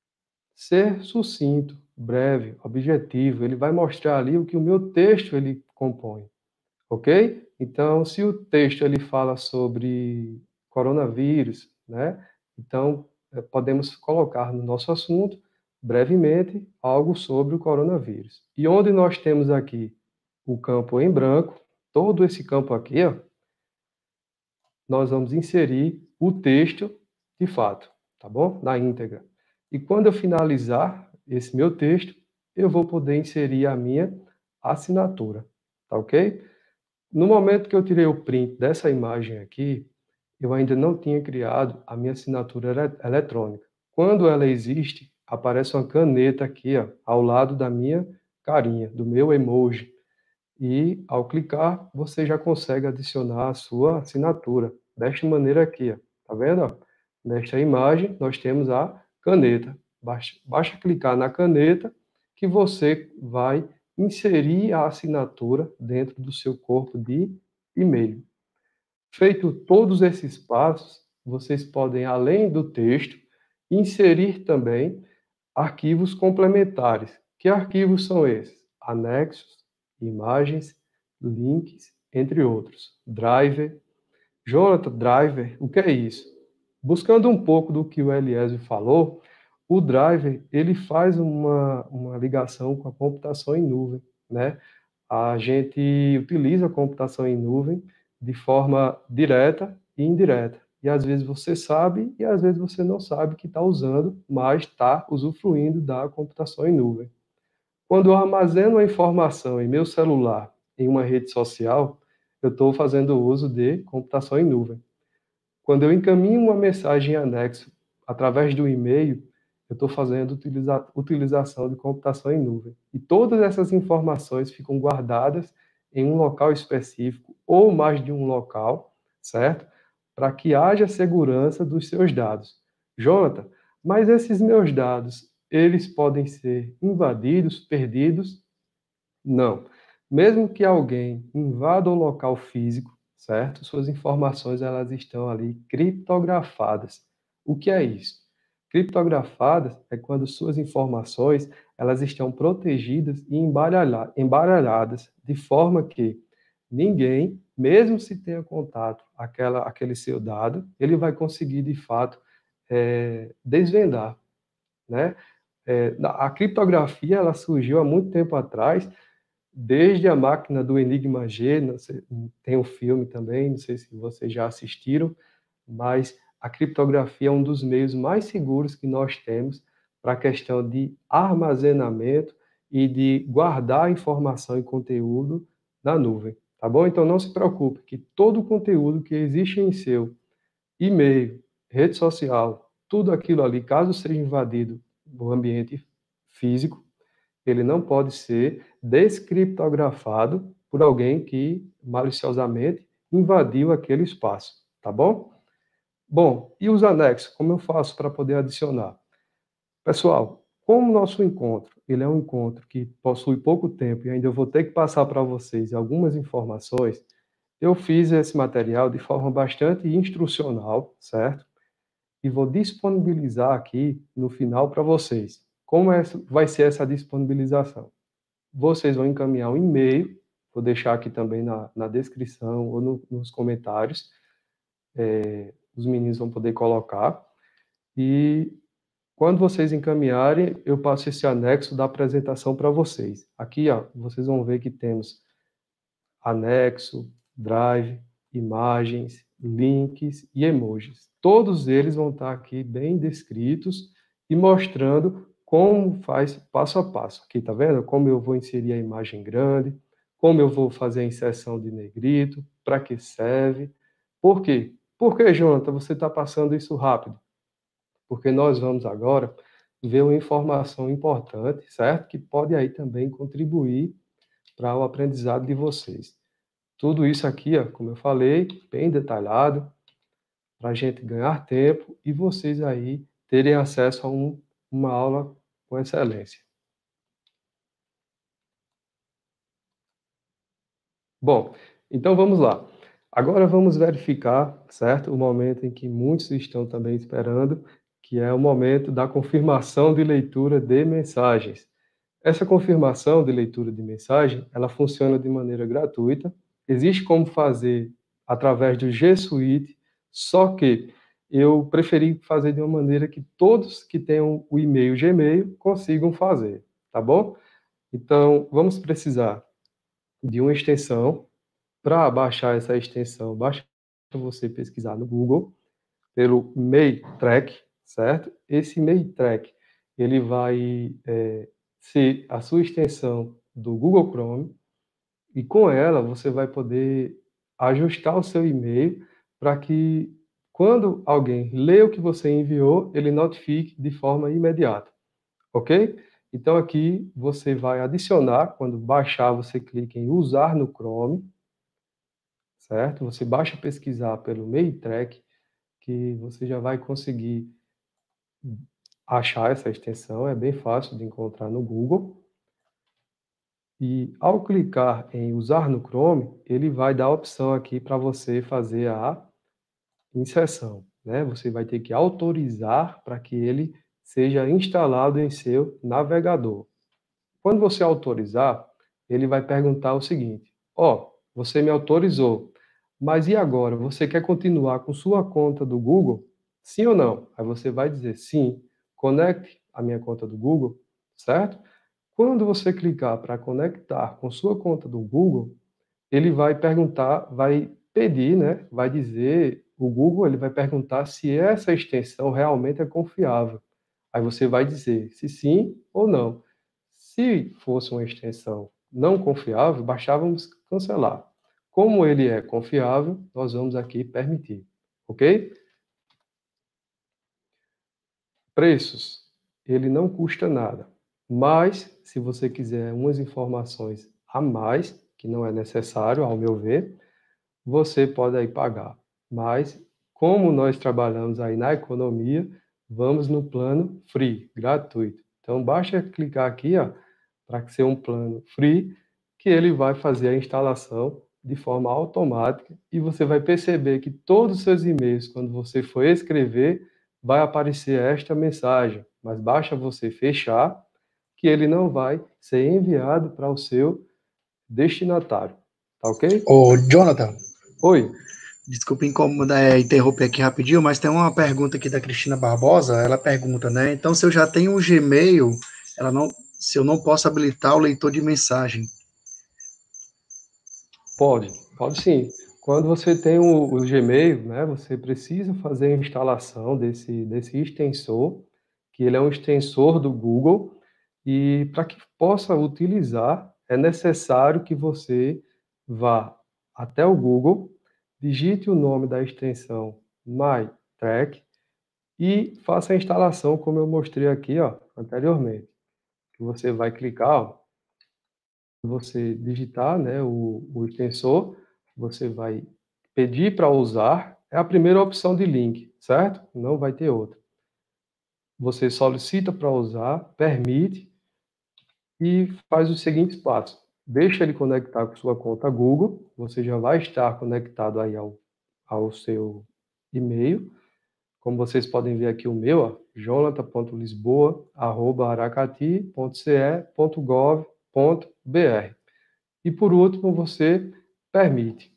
Ser sucinto, breve, objetivo. Ele vai mostrar ali o que o meu texto ele compõe, ok? Então, se o texto ele fala sobre coronavírus, né? Então, podemos colocar no nosso assunto, brevemente, algo sobre o coronavírus. E onde nós temos aqui o campo em branco, todo esse campo aqui, ó, nós vamos inserir o texto de fato, tá bom? Na íntegra. E quando eu finalizar esse meu texto, eu vou poder inserir a minha assinatura, tá ok? No momento que eu tirei o print dessa imagem aqui, eu ainda não tinha criado a minha assinatura eletrônica. Quando ela existe, aparece uma caneta aqui, ó, ao lado da minha carinha, do meu emoji. E, ao clicar, você já consegue adicionar a sua assinatura. Desta maneira aqui, ó. Tá vendo? Ó? Nesta imagem, nós temos a caneta. Basta, basta clicar na caneta que você vai inserir a assinatura dentro do seu corpo de e-mail. Feito todos esses passos, vocês podem, além do texto, inserir também arquivos complementares. Que arquivos são esses? Anexos, imagens, links, entre outros. Driver. Jonathan, driver, o que é isso? Buscando um pouco do que o Eliésio falou, o driver ele faz uma, uma ligação com a computação em nuvem, né? A gente utiliza a computação em nuvem de forma direta e indireta. E às vezes você sabe e às vezes você não sabe que está usando, mas está usufruindo da computação em nuvem. Quando eu armazeno a informação em meu celular, em uma rede social, eu estou fazendo uso de computação em nuvem. Quando eu encaminho uma mensagem em anexo através do e-mail, eu estou fazendo utiliza utilização de computação em nuvem. E todas essas informações ficam guardadas em um local específico ou mais de um local, certo? Para que haja segurança dos seus dados. Jonathan, mas esses meus dados, eles podem ser invadidos, perdidos? Não. Mesmo que alguém invada um local físico, certo? Suas informações elas estão ali criptografadas. O que é isso? Criptografadas é quando suas informações elas estão protegidas e embaralha- embaralhadas, de forma que ninguém, mesmo se tenha contato aquela, aquele seu dado, ele vai conseguir, de fato, é, desvendar, né? É, a criptografia ela surgiu há muito tempo atrás, desde a máquina do Enigma G, não sei, tem um filme também, não sei se vocês já assistiram, mas a criptografia é um dos meios mais seguros que nós temos para a questão de armazenamento e de guardar informação e conteúdo na nuvem, tá bom? Então não se preocupe que todo o conteúdo que existe em seu e-mail, rede social, tudo aquilo ali, caso seja invadido no ambiente físico, ele não pode ser descriptografado por alguém que maliciosamente invadiu aquele espaço, tá bom? Bom, e os anexos, como eu faço para poder adicionar? Pessoal, como o nosso encontro, ele é um encontro que possui pouco tempo e ainda eu vou ter que passar para vocês algumas informações, eu fiz esse material de forma bastante instrucional, certo? E vou disponibilizar aqui no final para vocês. Como é, vai ser essa disponibilização? Vocês vão encaminhar um e-mail, vou deixar aqui também na, na descrição ou no, nos comentários, é, os meninos vão poder colocar, e quando vocês encaminharem, eu passo esse anexo da apresentação para vocês. Aqui, ó, vocês vão ver que temos anexo, drive, imagens, links e emojis. Todos eles vão estar aqui bem descritos e mostrando como faz passo a passo. Aqui, tá vendo? Como eu vou inserir a imagem grande, como eu vou fazer a inserção de negrito, para que serve. Por quê? Por que, Jonathan, você está passando isso rápido? Porque nós vamos agora ver uma informação importante, certo? Que pode aí também contribuir para o aprendizado de vocês. Tudo isso aqui, ó, como eu falei, bem detalhado, para a gente ganhar tempo e vocês aí terem acesso a um, uma aula com excelência. Bom, então vamos lá. Agora vamos verificar, certo? O momento em que muitos estão também esperando, que é o momento da confirmação de leitura de mensagens. Essa confirmação de leitura de mensagem, ela funciona de maneira gratuita. Existe como fazer através do G Suite, só que eu preferi fazer de uma maneira que todos que tenham o e-mail Gmail consigam fazer, tá bom? Então, vamos precisar de uma extensão. Para baixar essa extensão, basta você pesquisar no Google pelo Maitrack, certo? Esse Maitrack, ele vai é, ser a sua extensão do Google Chrome e com ela você vai poder ajustar o seu e-mail para que quando alguém lê o que você enviou, ele notifique de forma imediata, ok? Então aqui você vai adicionar, quando baixar você clica em usar no Chrome, certo? Você basta pesquisar pelo Maitrack que você já vai conseguir achar essa extensão, é bem fácil de encontrar no Google. E ao clicar em usar no Chrome, ele vai dar a opção aqui para você fazer a inserção, né? Você vai ter que autorizar para que ele seja instalado em seu navegador. Quando você autorizar, ele vai perguntar o seguinte: ó, oh, você me autorizou, mas e agora? Você quer continuar com sua conta do Google? Sim ou não? Aí você vai dizer sim, conecte a minha conta do Google, certo? Quando você clicar para conectar com sua conta do Google, ele vai perguntar, vai pedir, né? Vai dizer, o Google ele vai perguntar se essa extensão realmente é confiável. Aí você vai dizer se sim ou não. Se fosse uma extensão não confiável, bastávamos cancelar. Como ele é confiável, nós vamos aqui permitir, ok? Preços, ele não custa nada, mas se você quiser umas informações a mais, que não é necessário, ao meu ver, você pode aí pagar. Mas, como nós trabalhamos aí na economia, vamos no plano free, gratuito. Então, basta clicar aqui, ó, para ser um plano free, que ele vai fazer a instalação de forma automática e você vai perceber que todos os seus e-mails, quando você for escrever, vai aparecer esta mensagem, mas basta você fechar que ele não vai ser enviado para o seu destinatário, tá ok? Ô, Jonathan. Oi. Desculpa incomodar, é, interromper aqui rapidinho, mas tem uma pergunta aqui da Cristina Barbosa. Ela pergunta, né? Então, se eu já tenho um Gmail, ela não, se eu não posso habilitar o leitor de mensagem. Pode, pode sim. Quando você tem o, o Gmail, né, você precisa fazer a instalação desse, desse extensor, que ele é um extensor do Google, e para que possa utilizar, é necessário que você vá até o Google, digite o nome da extensão MyTrack e faça a instalação, como eu mostrei aqui, ó, anteriormente. Que você vai clicar, ó, você digitar, né, o, o extensor, você vai pedir para usar, é a primeira opção de link, certo? Não vai ter outra. Você solicita para usar, permite e faz os seguintes passos. Deixa ele conectar com sua conta Google, você já vai estar conectado aí ao, ao seu e-mail. Como vocês podem ver aqui o meu, ó, jonathan ponto lisboa arroba aracati ponto c e ponto gov ponto b r. E por último, você permite.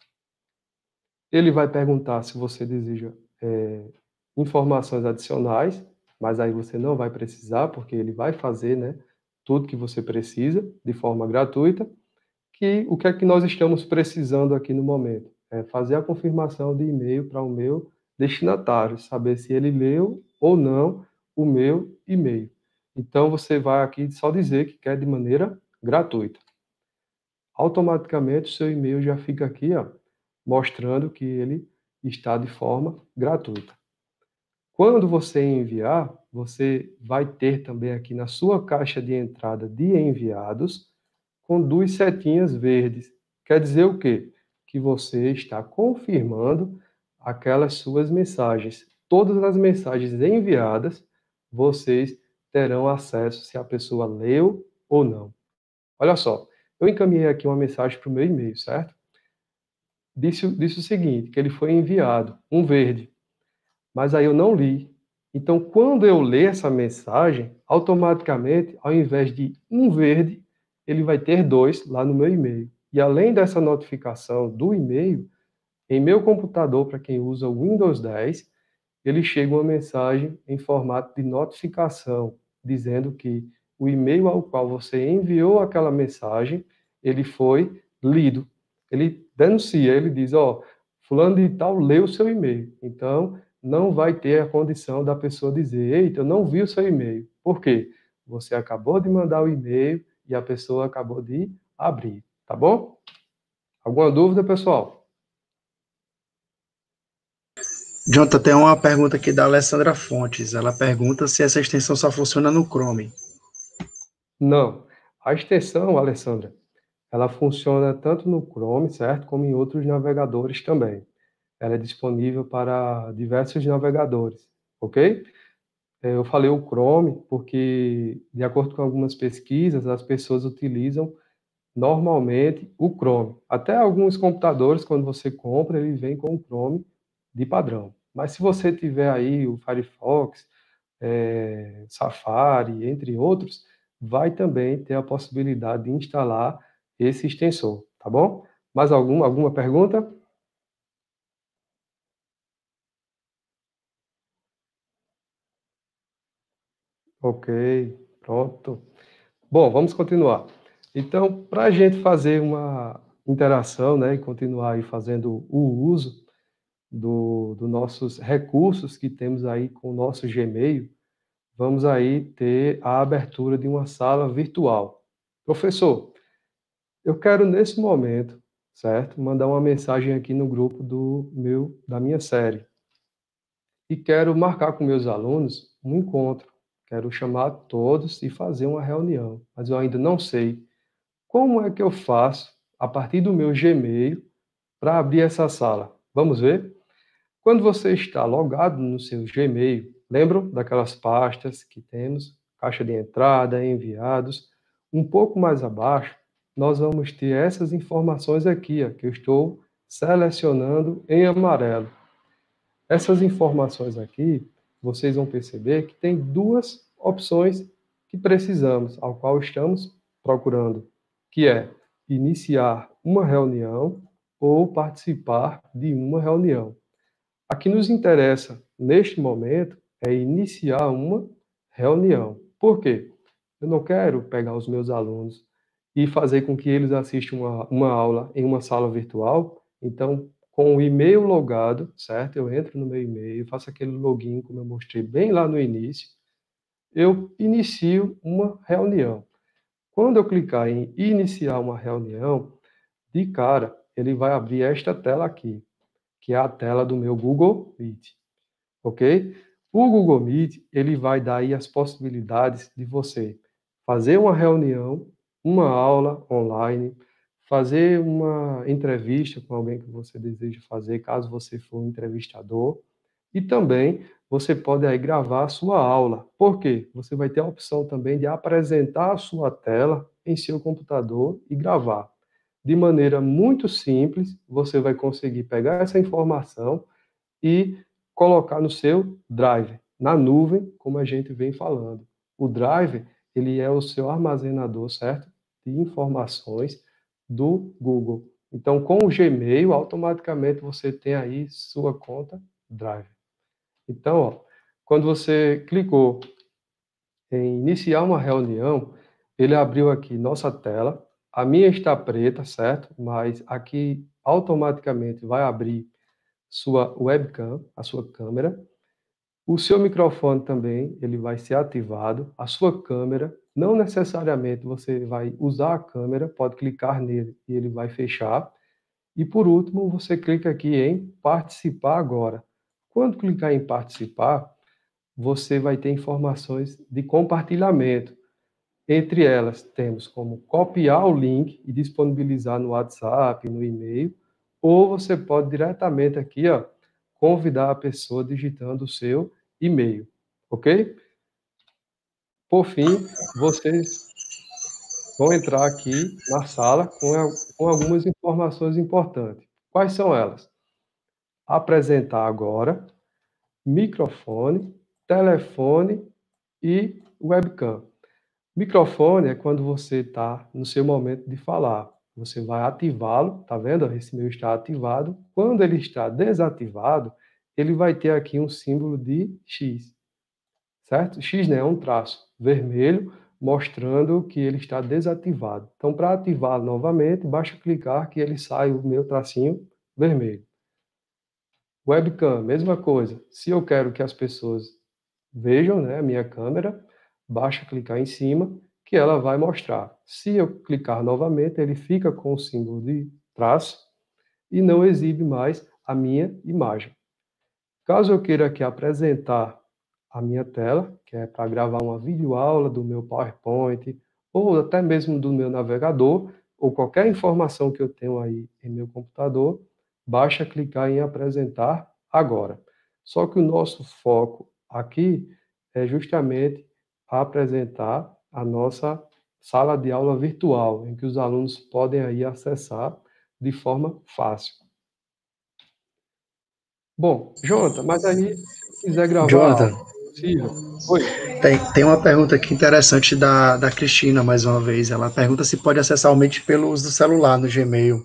Ele vai perguntar se você deseja é, informações adicionais, mas aí você não vai precisar, porque ele vai fazer, né, tudo que você precisa de forma gratuita. Que o que é que nós estamos precisando aqui no momento? É fazer a confirmação de e-mail para o meu destinatário, saber se ele leu ou não o meu e-mail. Então você vai aqui só dizer que quer de maneira gratuita. Automaticamente o seu e-mail já fica aqui, ó, mostrando que ele está de forma gratuita. Quando você enviar, você vai ter também aqui na sua caixa de entrada de enviados, com duas setinhas verdes. Quer dizer o quê? Que você está confirmando aquelas suas mensagens. Todas as mensagens enviadas, vocês terão acesso se a pessoa leu ou não. Olha só, eu encaminhei aqui uma mensagem para o meu e-mail, certo? Disse, disse o seguinte, que ele foi enviado, um verde, mas aí eu não li. Então, quando eu ler essa mensagem, automaticamente, ao invés de um verde, ele vai ter dois lá no meu e-mail. E além dessa notificação do e-mail, em meu computador, para quem usa o Windows dez, ele chega uma mensagem em formato de notificação, dizendo que o e-mail ao qual você enviou aquela mensagem, ele foi lido. Ele denuncia, ele diz, ó, fulano de tal leu o seu e-mail. Então, não vai ter a condição da pessoa dizer, eita, eu não vi o seu e-mail. Por quê? Você acabou de mandar o e-mail e a pessoa acabou de abrir, tá bom? Alguma dúvida, pessoal? Jonathan, tem uma pergunta aqui da Alessandra Fontes. Ela pergunta se essa extensão só funciona no Chrome. Não. A extensão, Alessandra, ela funciona tanto no Chrome, certo? Como em outros navegadores também. Ela é disponível para diversos navegadores, ok? Eu falei o Chrome porque, de acordo com algumas pesquisas, as pessoas utilizam normalmente o Chrome. Até alguns computadores, quando você compra, ele vem com o Chrome de padrão. Mas se você tiver aí o Firefox, é, Safari, entre outros, vai também ter a possibilidade de instalar esse extensor, tá bom? Mais algum, alguma pergunta? Ok, pronto. Bom, vamos continuar. Então, para a gente fazer uma interação, né, e continuar aí fazendo o uso do, dos nossos recursos que temos aí com o nosso Gmail, vamos aí ter a abertura de uma sala virtual. Professor, eu quero nesse momento, certo, mandar uma mensagem aqui no grupo do meu, da minha série. E quero marcar com meus alunos um encontro. Quero chamar todos e fazer uma reunião, mas eu ainda não sei como é que eu faço a partir do meu Gmail para abrir essa sala. Vamos ver? Quando você está logado no seu Gmail, lembram daquelas pastas que temos? Caixa de entrada, enviados. Um pouco mais abaixo, nós vamos ter essas informações aqui, ó, que eu estou selecionando em amarelo. Essas informações aqui vocês vão perceber que tem duas opções que precisamos, ao qual estamos procurando, que é iniciar uma reunião ou participar de uma reunião. A que nos interessa, neste momento, é iniciar uma reunião. Por quê? Eu não quero pegar os meus alunos e fazer com que eles assistam uma, uma aula em uma sala virtual. Então, com o e-mail logado, certo? Eu entro no meu e-mail, faço aquele login, como eu mostrei bem lá no início, eu inicio uma reunião. Quando eu clicar em iniciar uma reunião, de cara, ele vai abrir esta tela aqui, que é a tela do meu Google Meet, ok? O Google Meet, ele vai dar aí as possibilidades de você fazer uma reunião, uma aula online, fazer uma entrevista com alguém que você deseja fazer, caso você for um entrevistador, e também você pode aí gravar a sua aula. Por quê? Você vai ter a opção também de apresentar a sua tela em seu computador e gravar. De maneira muito simples, você vai conseguir pegar essa informação e colocar no seu Drive, na nuvem, como a gente vem falando. O Drive, ele é o seu armazenador, certo? De informações do Google. Então, com o Gmail, automaticamente você tem aí sua conta Drive. Então, ó, quando você clicou em iniciar uma reunião, ele abriu aqui nossa tela. A minha está preta, certo? Mas aqui automaticamente vai abrir sua webcam, a sua câmera. O seu microfone também, ele vai ser ativado. A sua câmera, não necessariamente você vai usar a câmera, pode clicar nele e ele vai fechar. E por último, você clica aqui em participar agora. Quando clicar em participar, você vai ter informações de compartilhamento. Entre elas, temos como copiar o link e disponibilizar no WhatsApp, no e-mail, ou você pode diretamente aqui, ó, convidar a pessoa digitando o seu e-mail, ok? Por fim, vocês vão entrar aqui na sala com, a, com algumas informações importantes. Quais são elas? Apresentar agora, microfone, telefone e webcam. Microfone é quando você está no seu momento de falar. Você vai ativá-lo, tá vendo? Esse meu está ativado. Quando ele está desativado, ele vai ter aqui um símbolo de X, certo? X, né, é um traço vermelho mostrando que ele está desativado. Então, para ativá-lo novamente, basta clicar que ele sai o meu tracinho vermelho. Webcam, mesma coisa. Se eu quero que as pessoas vejam, né, a minha câmera, basta clicar em cima que ela vai mostrar. Se eu clicar novamente, ele fica com o símbolo de traço e não exibe mais a minha imagem. Caso eu queira aqui apresentar a minha tela, que é para gravar uma videoaula do meu PowerPoint, ou até mesmo do meu navegador, ou qualquer informação que eu tenho aí em meu computador, basta clicar em apresentar agora. Só que o nosso foco aqui é justamente apresentar a nossa sala de aula virtual, em que os alunos podem aí acessar de forma fácil. Bom, Jonathan, mas aí, se quiser gravar Jonathan, algo possível... Oi. Tem, tem uma pergunta aqui interessante da, da Cristina, mais uma vez. Ela pergunta se pode acessar o Meet pelo uso do celular no Gmail.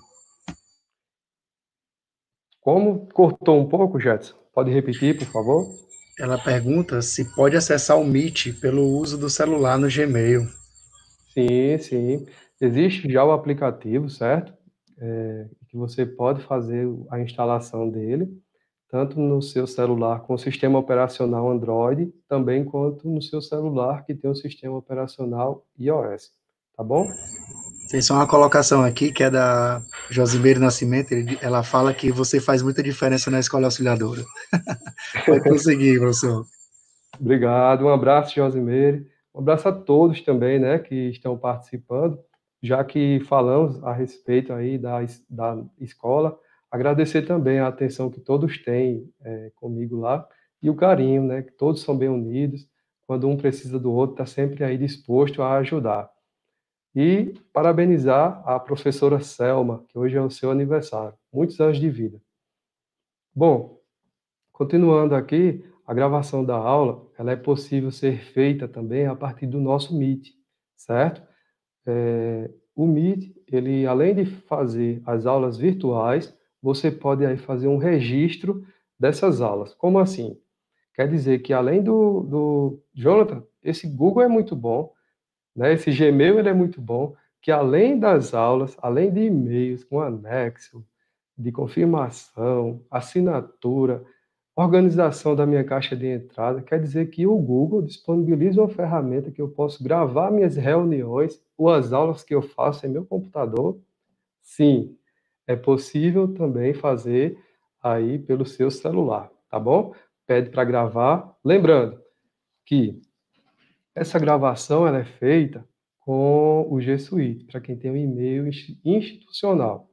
Como cortou um pouco, Jetson? Pode repetir, por favor? Ela pergunta se pode acessar o Meet pelo uso do celular no Gmail. Sim, sim. Existe já o aplicativo, certo? É, que você pode fazer a instalação dele, tanto no seu celular com o sistema operacional Android, também quanto no seu celular que tem o sistema operacional iOS, tá bom? Tem só uma colocação aqui, que é da Josimeire Nascimento. Ele, ela fala que você faz muita diferença na Escola Auxiliadora. Pode prosseguir, professor. Obrigado, um abraço, Josimeire. Um abraço a todos também, né, que estão participando, já que falamos a respeito aí da, da escola. Agradecer também a atenção que todos têm é, comigo lá e o carinho, né, que todos são bem unidos. Quando um precisa do outro, está sempre aí disposto a ajudar. E parabenizar a professora Selma, que hoje é o seu aniversário. Muitos anos de vida. Bom, continuando aqui, a gravação da aula, ela é possível ser feita também a partir do nosso Meet, certo? É, o Meet, ele, além de fazer as aulas virtuais, você pode aí fazer um registro dessas aulas. Como assim? Quer dizer que além do, do Jonathan, esse Google é muito bom, né? Esse Gmail ele é muito bom, que além das aulas, além de e-mails com anexo, de confirmação, assinatura, organização da minha caixa de entrada, quer dizer que o Google disponibiliza uma ferramenta que eu posso gravar minhas reuniões ou as aulas que eu faço em meu computador. Sim, é possível também fazer aí pelo seu celular, tá bom? Pede para gravar. Lembrando que essa gravação ela é feita com o G Suite, para quem tem um e-mail institucional.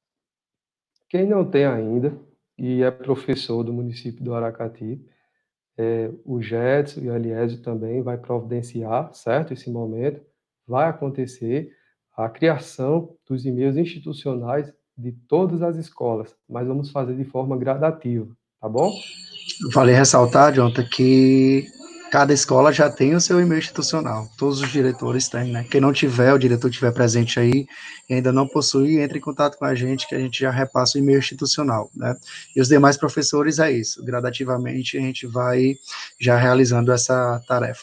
Quem não tem ainda e é professor do município do Aracati, é, o Jetson e o Eliésio também vai providenciar, certo? Esse momento vai acontecer a criação dos e-mails institucionais de todas as escolas, mas vamos fazer de forma gradativa, tá bom? Vale ressaltar, Jonathan, que cada escola já tem o seu e-mail institucional. Todos os diretores têm, né? Quem não tiver, o diretor tiver presente aí e ainda não possui, entre em contato com a gente que a gente já repassa o e-mail institucional, né? E os demais professores é isso. Gradativamente a gente vai já realizando essa tarefa.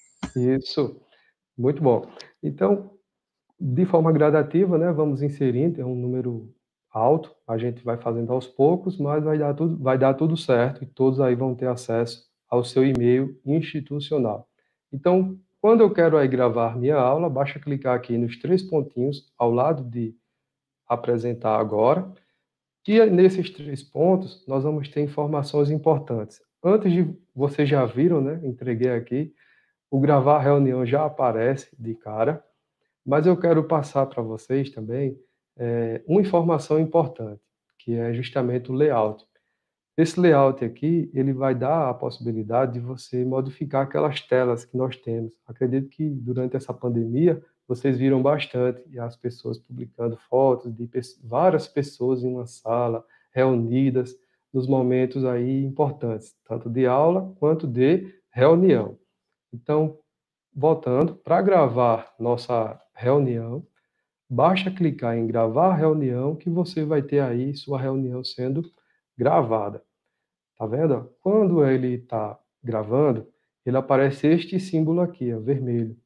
Isso, muito bom. Então, de forma gradativa, né, vamos inserindo, é um número alto, a gente vai fazendo aos poucos, mas vai dar tudo, vai dar tudo certo e todos aí vão ter acesso ao seu e-mail institucional. Então, quando eu quero aí gravar minha aula, basta clicar aqui nos três pontinhos ao lado de apresentar agora, e nesses três pontos nós vamos ter informações importantes. Antes de, vocês já viram, né, entreguei aqui, o gravar reunião já aparece de cara, mas eu quero passar para vocês também é, uma informação importante, que é justamente o layout. Esse layout aqui, ele vai dar a possibilidade de você modificar aquelas telas que nós temos. Acredito que durante essa pandemia, vocês viram bastante e as pessoas publicando fotos de várias pessoas em uma sala, reunidas, nos momentos aí importantes, tanto de aula quanto de reunião. Então, voltando, para gravar nossa reunião, basta clicar em gravar reunião que você vai ter aí sua reunião sendo gravada. Tá vendo? Quando ele está gravando, ele aparece este símbolo aqui, ó, vermelho.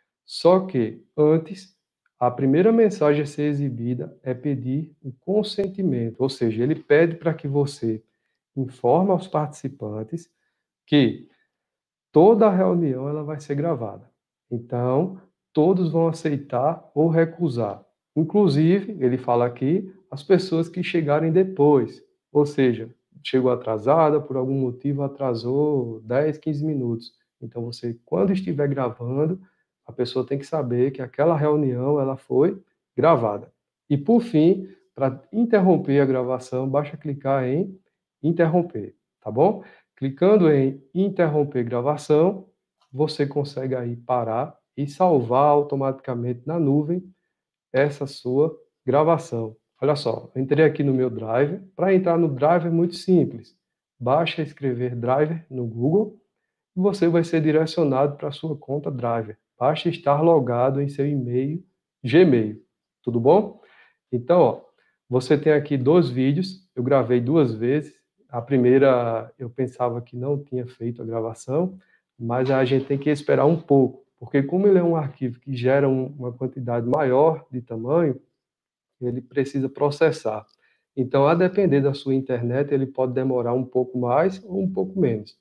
Só que antes, a primeira mensagem a ser exibida é pedir o consentimento, ou seja, ele pede para que você informe aos participantes que toda a reunião ela vai ser gravada. Então, todos vão aceitar ou recusar. Inclusive, ele fala aqui, as pessoas que chegarem depois, ou seja, chegou atrasada, por algum motivo atrasou dez, quinze minutos. Então, você, quando estiver gravando, a pessoa tem que saber que aquela reunião ela foi gravada. E, por fim, para interromper a gravação, basta clicar em interromper, tá bom? Clicando em interromper gravação, você consegue aí parar e salvar automaticamente na nuvem essa sua gravação. Olha só, eu entrei aqui no meu Drive. Para entrar no Drive é muito simples. Basta escrever Drive no Google e você vai ser direcionado para a sua conta Drive. Basta estar logado em seu e-mail Gmail. Tudo bom? Então, ó, você tem aqui dois vídeos. Eu gravei duas vezes. A primeira eu pensava que não tinha feito a gravação, mas a gente tem que esperar um pouco, porque como ele é um arquivo que gera um, uma quantidade maior de tamanho, ele precisa processar. Então, a depender da sua internet, ele pode demorar um pouco mais ou um pouco menos.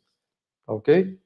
Ok?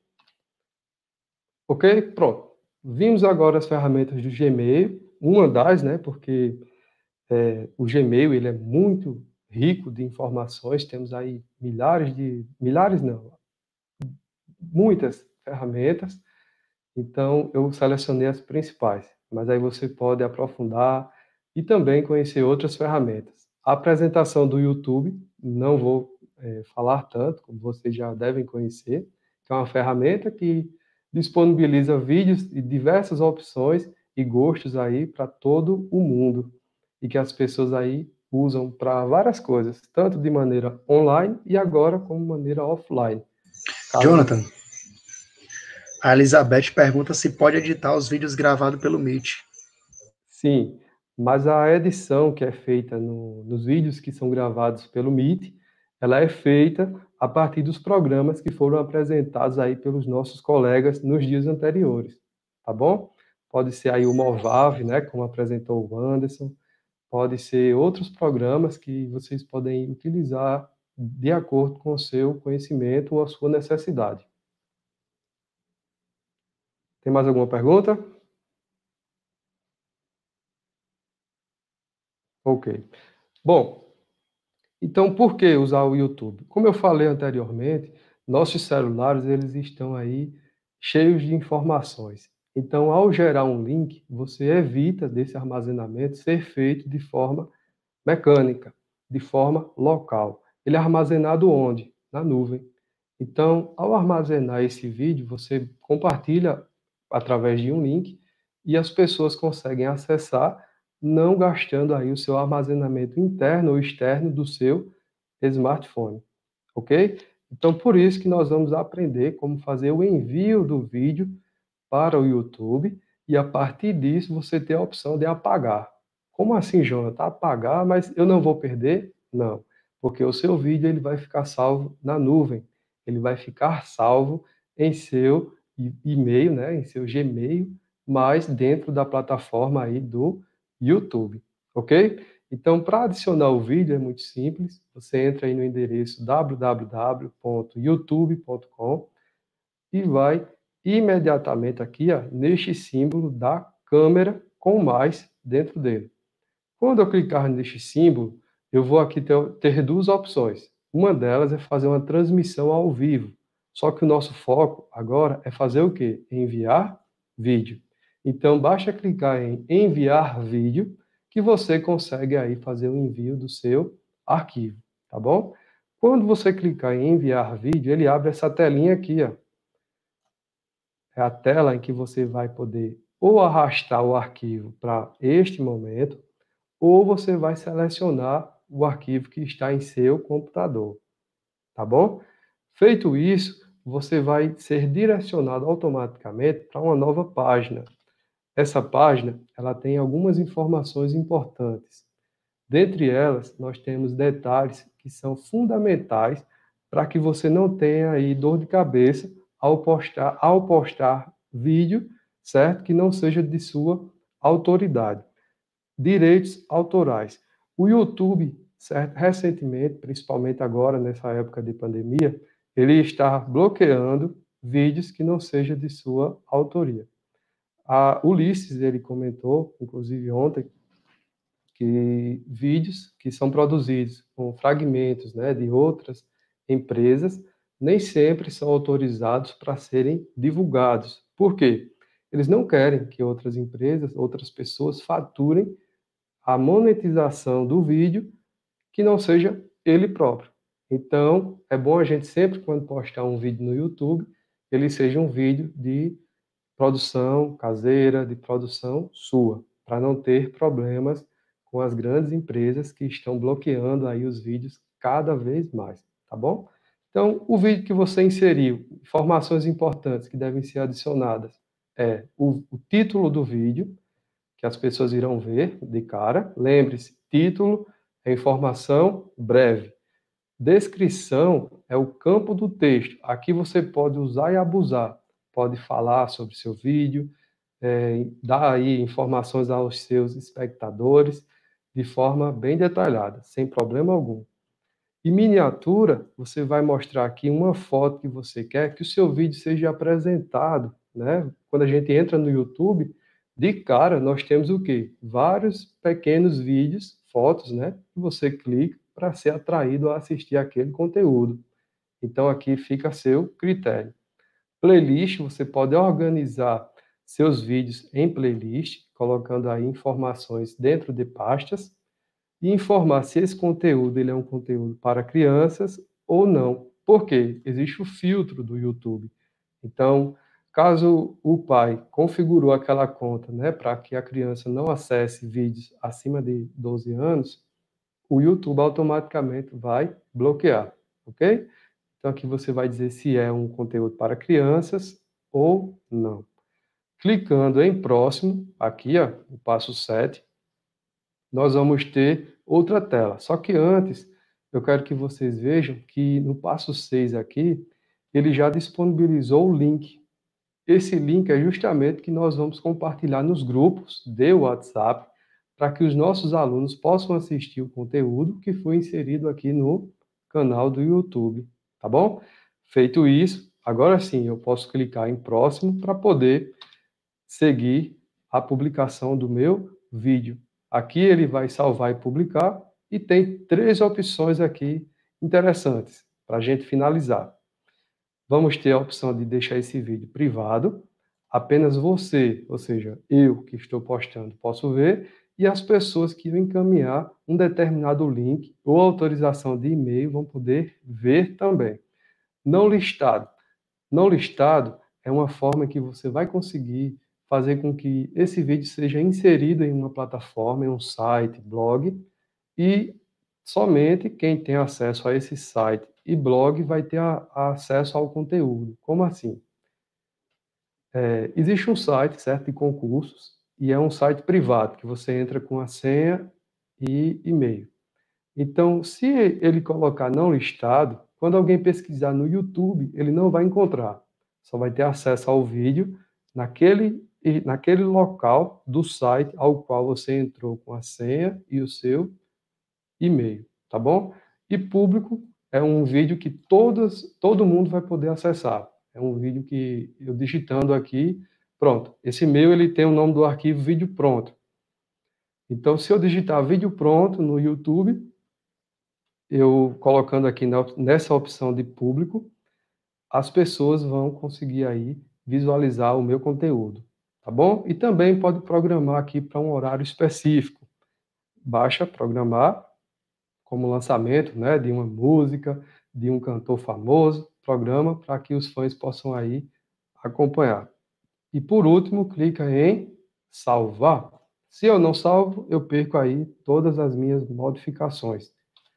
Ok? Pronto. Vimos agora as ferramentas do Gmail, uma das, né, porque é, o Gmail ele é muito rico de informações, temos aí milhares de, milhares não, muitas ferramentas, então eu selecionei as principais, mas aí você pode aprofundar e também conhecer outras ferramentas. A apresentação do YouTube, não vou é, falar tanto, como vocês já devem conhecer, que é uma ferramenta que disponibiliza vídeos de diversas opções e gostos aí para todo o mundo, e que as pessoas aí usam para várias coisas, tanto de maneira online e agora como maneira offline. Caso... Jonathan, a Elizabeth pergunta se pode editar os vídeos gravados pelo Meet. Sim, mas a edição que é feita no, nos vídeos que são gravados pelo Meet, ela é feita a partir dos programas que foram apresentados aí pelos nossos colegas nos dias anteriores, tá bom? Pode ser aí o Movav, né, como apresentou o Anderson, pode ser outros programas que vocês podem utilizar de acordo com o seu conhecimento ou a sua necessidade. Tem mais alguma pergunta? Ok. Bom, então por que usar o YouTube? Como eu falei anteriormente, nossos celulares eles estão aí cheios de informações. Então, ao gerar um link, você evita desse armazenamento ser feito de forma mecânica, de forma local. Ele é armazenado onde? Na nuvem. Então, ao armazenar esse vídeo, você compartilha através de um link e as pessoas conseguem acessar, não gastando aí o seu armazenamento interno ou externo do seu smartphone, ok? Então, por isso que nós vamos aprender como fazer o envio do vídeo para o YouTube e, a partir disso, você ter a opção de apagar. Como assim, Jonathan? Apagar, mas eu não vou perder? Não, porque o seu vídeo ele vai ficar salvo na nuvem, ele vai ficar salvo em seu e-mail, né, em seu Gmail, mas dentro da plataforma aí do YouTube, ok? Então, para adicionar o vídeo é muito simples, você entra aí no endereço w w w ponto youtube ponto com e vai imediatamente aqui, ó, neste símbolo da câmera com mais dentro dele. Quando eu clicar neste símbolo, eu vou aqui ter, ter duas opções. Uma delas é fazer uma transmissão ao vivo. Só que o nosso foco agora é fazer o quê? Enviar vídeo. Então, basta clicar em enviar vídeo que você consegue aí fazer o envio do seu arquivo, tá bom? Quando você clicar em enviar vídeo, ele abre essa telinha aqui, ó. É a tela em que você vai poder ou arrastar o arquivo para este momento, ou você vai selecionar o arquivo que está em seu computador, tá bom? Feito isso, você vai ser direcionado automaticamente para uma nova página. Essa página, ela tem algumas informações importantes. Dentre elas, nós temos detalhes que são fundamentais para que você não tenha aí dor de cabeça ao postar, ao postar vídeo, certo? Que não seja de sua autoridade. Direitos autorais. O YouTube, certo? Recentemente, principalmente agora, nessa época de pandemia, ele está bloqueando vídeos que não sejam de sua autoria. A Ulisses, ele comentou, inclusive ontem, que vídeos que são produzidos com fragmentos, né, de outras empresas nem sempre são autorizados para serem divulgados. Por quê? Eles não querem que outras empresas, outras pessoas faturem a monetização do vídeo que não seja ele próprio. Então, é bom a gente sempre, quando postar um vídeo no YouTube, ele seja um vídeo de produção caseira, de produção sua, para não ter problemas com as grandes empresas que estão bloqueando aí os vídeos cada vez mais, tá bom? Então, o vídeo que você inseriu, informações importantes que devem ser adicionadas, é o, o título do vídeo, que as pessoas irão ver de cara. Lembre-se, título é informação breve. Descrição é o campo do texto. Aqui você pode usar e abusar. Pode falar sobre seu vídeo, é, dar aí informações aos seus espectadores de forma bem detalhada, sem problema algum. E miniatura, você vai mostrar aqui uma foto que você quer que o seu vídeo seja apresentado, né? Quando a gente entra no YouTube, de cara, nós temos o quê? Vários pequenos vídeos, fotos, né? Que você clica para ser atraído a assistir aquele conteúdo. Então, aqui fica a seu critério. Playlist, você pode organizar seus vídeos em playlist, colocando aí informações dentro de pastas, e informar se esse conteúdo ele é um conteúdo para crianças ou não. Por quê? Existe o filtro do YouTube. Então, caso o pai configurou aquela conta, né, para que a criança não acesse vídeos acima de doze anos, o YouTube automaticamente vai bloquear, ok? Então, aqui você vai dizer se é um conteúdo para crianças ou não. Clicando em próximo, aqui, ó, o passo sete, nós vamos ter outra tela. Só que antes, eu quero que vocês vejam que no passo seis aqui, ele já disponibilizou o link. Esse link é justamente que nós vamos compartilhar nos grupos de WhatsApp para que os nossos alunos possam assistir o conteúdo que foi inserido aqui no canal do YouTube, tá bom? Feito isso, agora sim eu posso clicar em próximo para poder seguir a publicação do meu vídeo. Aqui ele vai salvar e publicar e tem três opções aqui interessantes para a gente finalizar. Vamos ter a opção de deixar esse vídeo privado, apenas você, ou seja, eu que estou postando, posso ver, e as pessoas que eu encaminhar um determinado link ou autorização de e-mail vão poder ver também. Não listado. Não listado é uma forma que você vai conseguir fazer com que esse vídeo seja inserido em uma plataforma, em um site, blog, e somente quem tem acesso a esse site e blog vai ter a, a acesso ao conteúdo. Como assim? É, existe um site, certo, de concursos, e é um site privado, que você entra com a senha e e-mail. Então, se ele colocar não listado, quando alguém pesquisar no YouTube, ele não vai encontrar. Só vai ter acesso ao vídeo naquele, naquele local do site ao qual você entrou com a senha e o seu e-mail, tá bom? E público é um vídeo que todas, todo mundo vai poder acessar. É um vídeo que eu digitando aqui, pronto. Esse e-mail ele tem o nome do arquivo vídeo pronto. Então, se eu digitar vídeo pronto no YouTube, eu colocando aqui na, nessa opção de público, as pessoas vão conseguir aí visualizar o meu conteúdo, tá bom? E também pode programar aqui para um horário específico. Baixa programar como lançamento, né, de uma música, de um cantor famoso, programa para que os fãs possam aí acompanhar. E por último, clica em salvar. Se eu não salvo, eu perco aí todas as minhas modificações.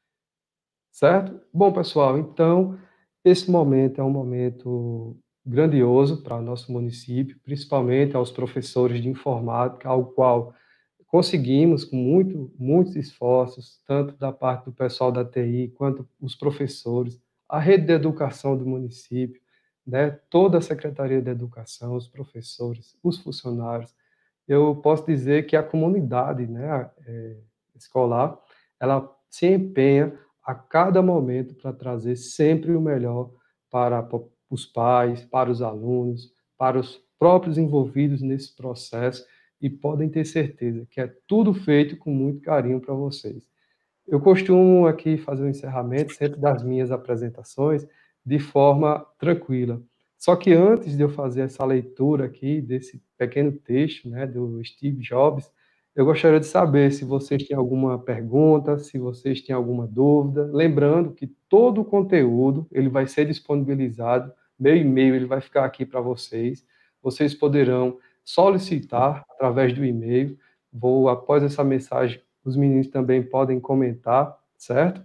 Certo? Bom, pessoal, então, esse momento é um momento grandioso para o nosso município, principalmente aos professores de informática, ao qual conseguimos, com muito, muitos esforços, tanto da parte do pessoal da T I, quanto os professores, a rede de educação do município, né, toda a Secretaria de Educação, os professores, os funcionários. Eu posso dizer que a comunidade, né, é, escolar, ela se empenha a cada momento para trazer sempre o melhor para os pais, para os alunos, para os próprios envolvidos nesse processo, e podem ter certeza que é tudo feito com muito carinho para vocês. Eu costumo aqui fazer o encerramento sempre das minhas apresentações de forma tranquila. Só que antes de eu fazer essa leitura aqui desse pequeno texto, né, do Steve Jobs, eu gostaria de saber se vocês têm alguma pergunta, se vocês têm alguma dúvida. Lembrando que todo o conteúdo ele vai ser disponibilizado, meu e-mail ele vai ficar aqui para vocês. Vocês poderão solicitar através do e-mail. Vou, após essa mensagem, os meninos também podem comentar, certo?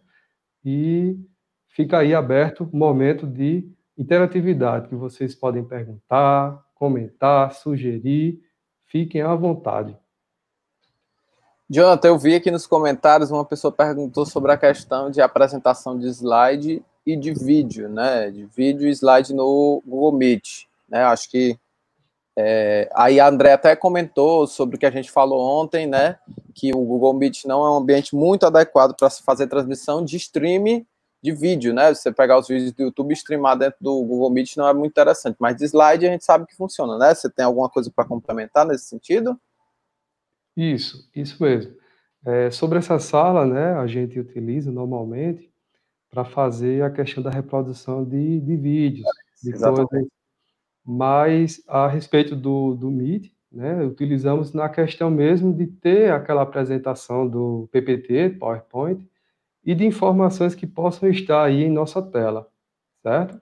E fica aí aberto o momento de interatividade, que vocês podem perguntar, comentar, sugerir. Fiquem à vontade. Jonathan, eu vi aqui nos comentários uma pessoa perguntou sobre a questão de apresentação de slide e de vídeo, né? De vídeo e slide no Google Meet, né? Acho que é, aí a André até comentou sobre o que a gente falou ontem, né? Que o Google Meet não é um ambiente muito adequado para se fazer transmissão de stream de vídeo, né? Você pegar os vídeos do YouTube e streamar dentro do Google Meet não é muito interessante, mas de slide a gente sabe que funciona, né? Você tem alguma coisa para complementar nesse sentido? Isso, isso mesmo. É, sobre essa sala, né, a gente utiliza normalmente para fazer a questão da reprodução de, de vídeos, de Exatamente. coisas, mas a respeito do, do Meet, né, utilizamos na questão mesmo de ter aquela apresentação do P P T, PowerPoint, e de informações que possam estar aí em nossa tela, certo?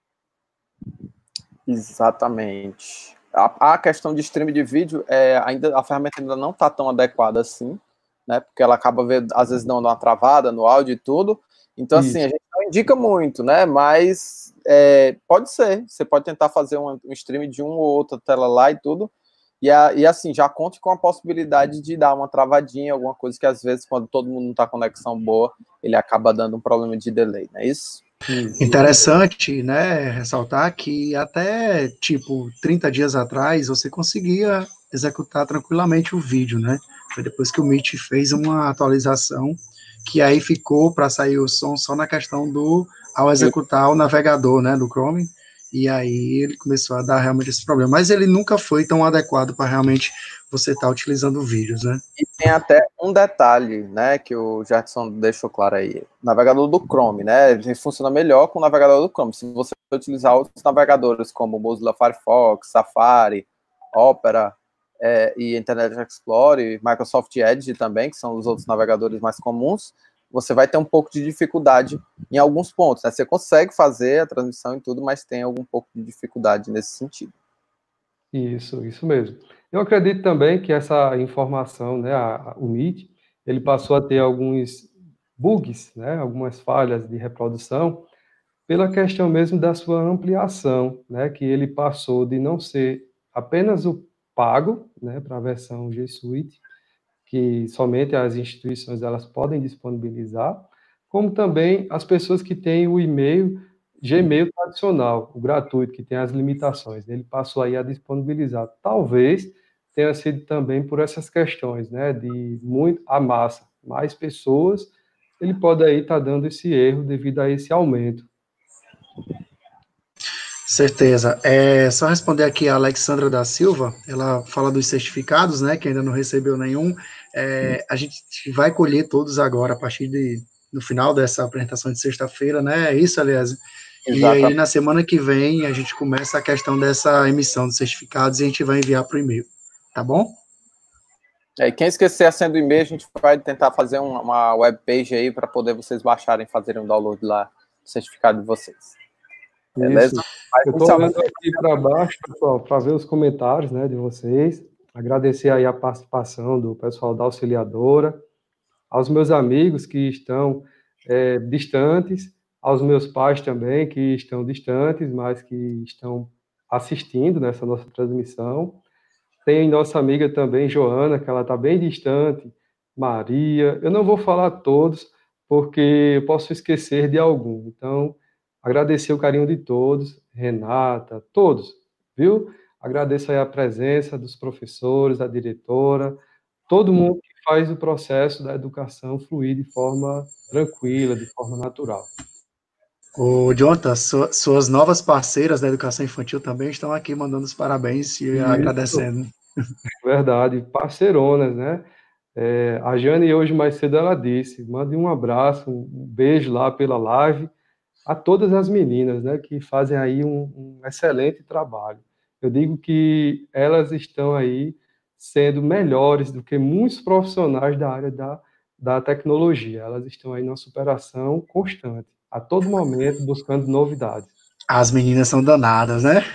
Exatamente. A, a questão de stream de vídeo, é, ainda, a ferramenta ainda não está tão adequada assim, né? Porque ela acaba, às vezes, dando uma travada no áudio e tudo. Então, Isso. assim, a gente não indica muito, né? Mas é, pode ser. Você pode tentar fazer um, um stream de uma ou outra tela lá e tudo. E, a, e assim, já conte com a possibilidade de dar uma travadinha, alguma coisa que às vezes, quando todo mundo não está com conexão boa, ele acaba dando um problema de delay, não é isso? Interessante, né, ressaltar que até, tipo, trinta dias atrás, você conseguia executar tranquilamente o vídeo, né? Foi depois que o Meet fez uma atualização, que aí ficou para sair o som só na questão do, ao executar o navegador, né, do Chrome, e aí ele começou a dar realmente esse problema. Mas ele nunca foi tão adequado para realmente você estar tá utilizando vídeos, né? E tem até um detalhe, né, que o Jackson deixou claro aí. O navegador do Chrome, né, ele funciona melhor com o navegador do Chrome. Se você utilizar outros navegadores como Mozilla Firefox, Safari, Opera é, e Internet Explorer, Microsoft Edge também, que são os outros navegadores mais comuns, você vai ter um pouco de dificuldade em alguns pontos, né? Você consegue fazer a transmissão e tudo, mas tem algum pouco de dificuldade nesse sentido. Isso, isso mesmo. Eu acredito também que essa informação, né, a, a, o Meet, ele passou a ter alguns bugs, né, algumas falhas de reprodução, pela questão mesmo da sua ampliação, né, que ele passou de não ser apenas o pago, né, para a versão G Suite, que somente as instituições elas podem disponibilizar, como também as pessoas que têm o e-mail Gmail tradicional, o gratuito, que tem as limitações. Ele passou aí a disponibilizar. Talvez tenha sido também por essas questões, né, de muito a massa, mais pessoas, ele pode aí estar dando esse erro devido a esse aumento. Certeza. É só responder aqui a Alexandra da Silva, ela fala dos certificados, né, que ainda não recebeu nenhum. É, a gente vai colher todos agora, a partir de, no final dessa apresentação de sexta-feira, né, é isso, aliás. E aí, na semana que vem, a gente começa a questão dessa emissão de certificados e a gente vai enviar para o e-mail, tá bom? É, e quem esquecer a senha do e-mail, a gente vai tentar fazer uma, uma webpage aí para poder vocês baixarem e fazerem um download lá do certificado de vocês. Beleza? Isso. Eu estou olhando aqui para baixo, pessoal, para ver os comentários, né, de vocês. Agradecer aí a participação do pessoal da auxiliadora, aos meus amigos que estão é, distantes, aos meus pais também, que estão distantes, mas que estão assistindo nessa nossa transmissão. Tem nossa amiga também, Joana, que ela está bem distante, Maria. Eu não vou falar todos, porque eu posso esquecer de algum. Então, agradecer o carinho de todos, Renata, todos, viu? Agradeço aí a presença dos professores, da diretora, todo mundo que faz o processo da educação fluir de forma tranquila, de forma natural. Ô, Jonathan, su suas novas parceiras da educação infantil também estão aqui mandando os parabéns e Isso. agradecendo. Verdade, parceironas, né? É, a Jane hoje mais cedo ela disse, mande um abraço, um beijo lá pela live a todas as meninas, né, que fazem aí um, um excelente trabalho. Eu digo que elas estão aí sendo melhores do que muitos profissionais da área da, da tecnologia. Elas estão aí numa superação constante, a todo momento buscando novidades. As meninas são danadas, né?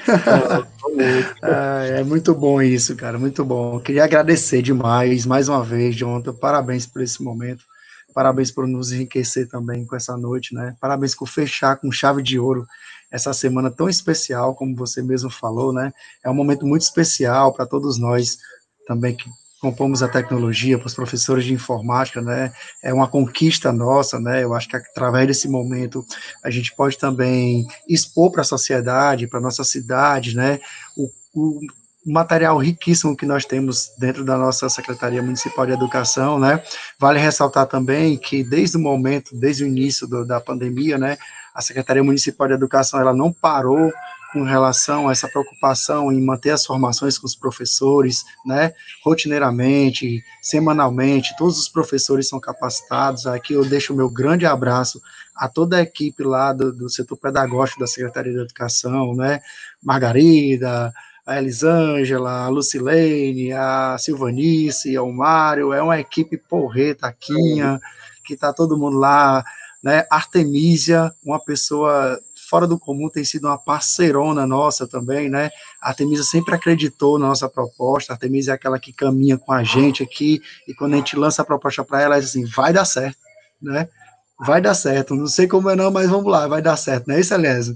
Ah, é muito bom isso, cara, muito bom. Queria agradecer demais, mais uma vez, Jonathan, parabéns por esse momento, parabéns por nos enriquecer também com essa noite, né? Parabéns por fechar com chave de ouro essa semana tão especial, como você mesmo falou, né? É um momento muito especial para todos nós também que compomos a tecnologia, para os professores de informática, né, é uma conquista nossa, né, eu acho que através desse momento a gente pode também expor para a sociedade, para a nossa cidade, né, o, o material riquíssimo que nós temos dentro da nossa Secretaria Municipal de Educação, né, vale ressaltar também que desde o momento, desde o início do, da pandemia, né, a Secretaria Municipal de Educação, ela não parou com relação a essa preocupação em manter as formações com os professores, né, rotineiramente, semanalmente, todos os professores são capacitados. Aqui eu deixo o meu grande abraço a toda a equipe lá do, do setor pedagógico da Secretaria de Educação, né, Margarida, a Elisângela, a Lucilene, a Silvanice, o Mário, é uma equipe porreta, Taquinha, que está todo mundo lá, né, Artemísia, uma pessoa fora do comum, tem sido uma parceirona nossa também, né, a Artemísia sempre acreditou na nossa proposta, a Artemísia é aquela que caminha com a gente aqui, e quando a gente lança a proposta para ela, ela diz assim, vai dar certo, né, vai dar certo. Não sei como é não, mas vamos lá, vai dar certo, não é isso, Eliezer?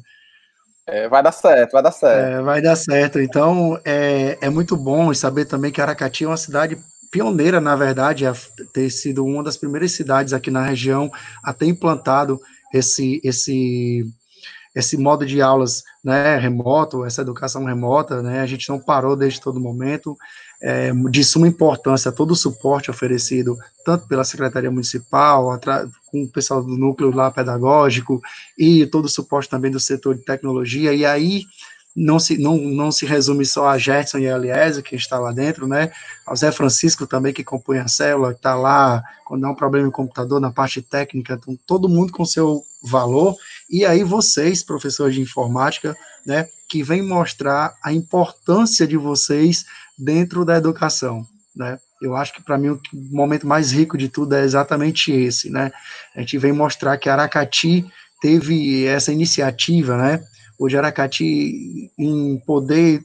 É, vai dar certo, vai dar certo. É, vai dar certo. Então, é, é muito bom saber também que Aracati é uma cidade pioneira, na verdade, a ter sido uma das primeiras cidades aqui na região a ter implantado esse, esse, esse modo de aulas, né, remoto, essa educação remota, né, a gente não parou desde todo momento, é, de suma importância todo o suporte oferecido, tanto pela Secretaria Municipal, com o pessoal do núcleo lá pedagógico, e todo o suporte também do setor de tecnologia, e aí não se, não, não se resume só a Gerson e a Eliezer, que está lá dentro, né, ao Zé Francisco também, que compõe a célula, que está lá, quando dá um problema no computador, na parte técnica, então, todo mundo com seu valor, e aí vocês, professores de informática, né, que vem mostrar a importância de vocês dentro da educação, né, eu acho que para mim o momento mais rico de tudo é exatamente esse, né, a gente vem mostrar que Aracati teve essa iniciativa, né, hoje Aracati em poder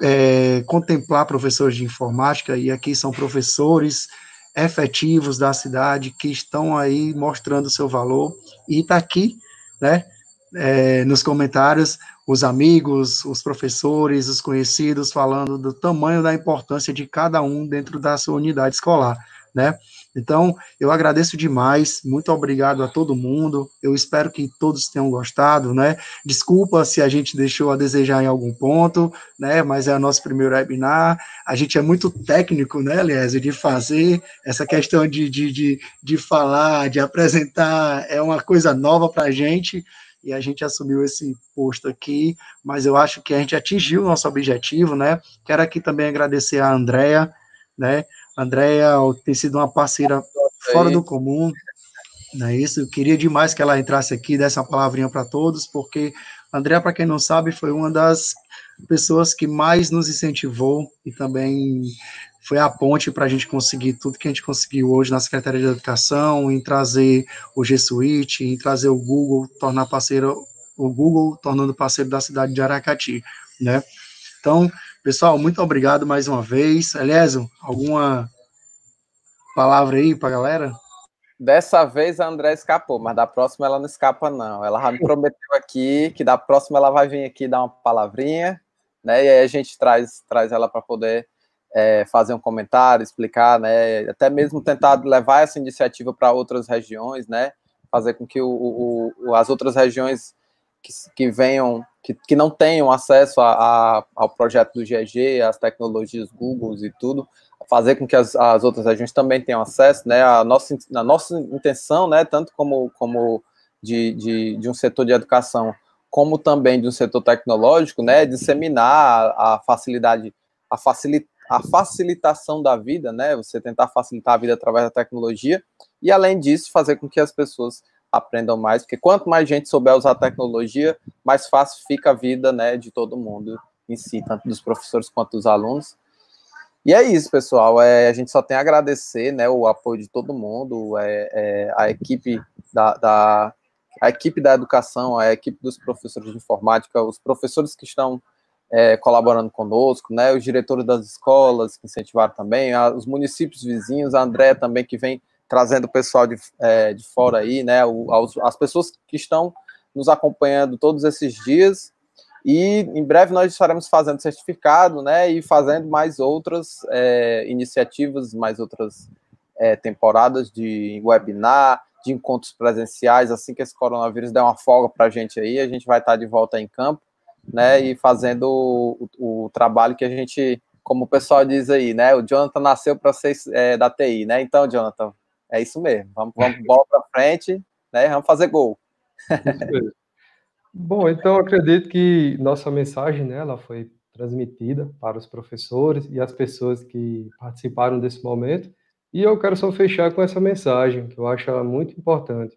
é, contemplar professores de informática, e aqui são professores efetivos da cidade que estão aí mostrando seu valor, e está aqui, né, é, nos comentários, os amigos, os professores, os conhecidos, falando do tamanho da importância de cada um dentro da sua unidade escolar, né? Então, eu agradeço demais, muito obrigado a todo mundo, eu espero que todos tenham gostado, né? Desculpa se a gente deixou a desejar em algum ponto, né? Mas é o nosso primeiro webinar, a gente é muito técnico, né, Eliezer, de fazer essa questão de, de, de, de falar, de apresentar, é uma coisa nova para a gente, e a gente assumiu esse posto aqui, mas eu acho que a gente atingiu o nosso objetivo, né? Quero aqui também agradecer a Andrea, né? A Andrea tem sido uma parceira fora do comum, não é isso? Eu queria demais que ela entrasse aqui, desse uma palavrinha para todos, porque a Andrea, para quem não sabe, foi uma das pessoas que mais nos incentivou e também foi a ponte para a gente conseguir tudo que a gente conseguiu hoje na Secretaria de Educação, em trazer o G Suite, em trazer o Google, tornar parceiro, o Google tornando parceiro da cidade de Aracati, né? Então, pessoal, muito obrigado mais uma vez. Eliezer, alguma palavra aí para a galera? Dessa vez a André escapou, mas da próxima ela não escapa, não. Ela já me prometeu aqui que da próxima ela vai vir aqui dar uma palavrinha, né? E aí a gente traz, traz ela para poder é, fazer um comentário, explicar, né? Até mesmo tentar levar essa iniciativa para outras regiões, né? Fazer com que o, o, o, as outras regiões que, que venham, que, que não tenham acesso a, a, ao projeto do G E G, às tecnologias Google e tudo, fazer com que as, as outras regiões também tenham acesso, né, a nossa, a nossa intenção, né, tanto como, como de, de, de um setor de educação, como também de um setor tecnológico, né, disseminar a facilidade, a, facilita, a facilitação da vida, né, você tentar facilitar a vida através da tecnologia, e além disso, fazer com que as pessoas aprendam mais, porque quanto mais gente souber usar a tecnologia, mais fácil fica a vida, né, de todo mundo em si, tanto dos professores quanto dos alunos. E é isso, pessoal. É, a gente só tem a agradecer, né, o apoio de todo mundo, é, é, a equipe da, da a equipe da educação, a equipe dos professores de informática, os professores que estão é, colaborando conosco, né, os diretores das escolas que incentivaram também, a, os municípios vizinhos, a André também que vem trazendo o pessoal de, é, de fora aí, né, o, as, as pessoas que estão nos acompanhando todos esses dias. E em breve nós estaremos fazendo certificado, né, e fazendo mais outras é, iniciativas, mais outras é, temporadas de webinar, de encontros presenciais. Assim que esse coronavírus der uma folga para a gente aí, a gente vai estar de volta em campo, né, e fazendo o, o, o trabalho que a gente, como o pessoal diz aí, né, o Jonathan nasceu para ser é, da T I, né, então, Jonathan, é isso mesmo, vamos, vamos bola para frente, né, vamos fazer gol. Isso mesmo. Bom, então acredito que nossa mensagem, né, ela foi transmitida para os professores e as pessoas que participaram desse momento, e eu quero só fechar com essa mensagem, que eu acho ela muito importante,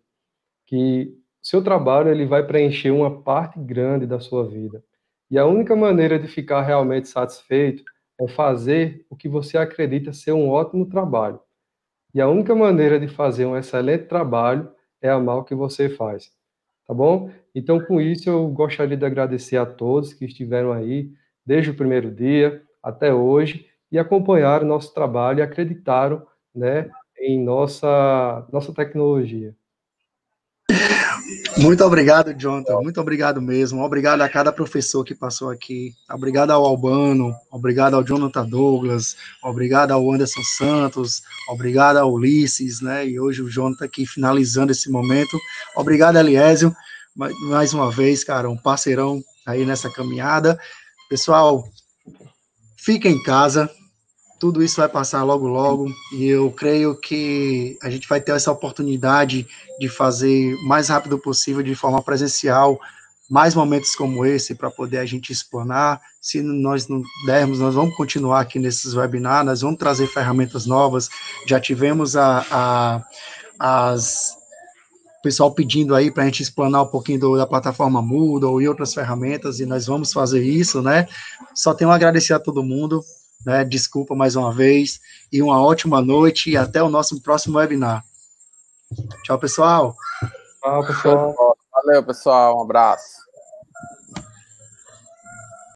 que o seu trabalho ele vai preencher uma parte grande da sua vida, e a única maneira de ficar realmente satisfeito é fazer o que você acredita ser um ótimo trabalho, e a única maneira de fazer um excelente trabalho é amar o que você faz. Tá bom? Então, com isso, eu gostaria de agradecer a todos que estiveram aí desde o primeiro dia até hoje e acompanharam o nosso trabalho e acreditaram, né, em nossa, nossa tecnologia. Muito obrigado, Jonathan. Muito obrigado mesmo. Obrigado a cada professor que passou aqui. Obrigado ao Albano. Obrigado ao Jonathan Douglas. Obrigado ao Anderson Santos. Obrigado ao Ulisses, né? E hoje o Jonathan aqui finalizando esse momento. Obrigado, Eliésio. Mais uma vez, cara, um parceirão aí nessa caminhada. Pessoal, fiquem em casa. Tudo isso vai passar logo, logo, e eu creio que a gente vai ter essa oportunidade de fazer o mais rápido possível, de forma presencial, mais momentos como esse, para poder a gente explanar. Se nós não dermos, nós vamos continuar aqui nesses webinars, nós vamos trazer ferramentas novas, já tivemos a, a, as... o pessoal pedindo aí para a gente explanar um pouquinho do, da plataforma Moodle e outras ferramentas, e nós vamos fazer isso, né? Só tenho a agradecer a todo mundo, né? Desculpa mais uma vez, e uma ótima noite, e até o nosso próximo webinar. Tchau, pessoal. Tchau, pessoal. Valeu, pessoal. Um abraço.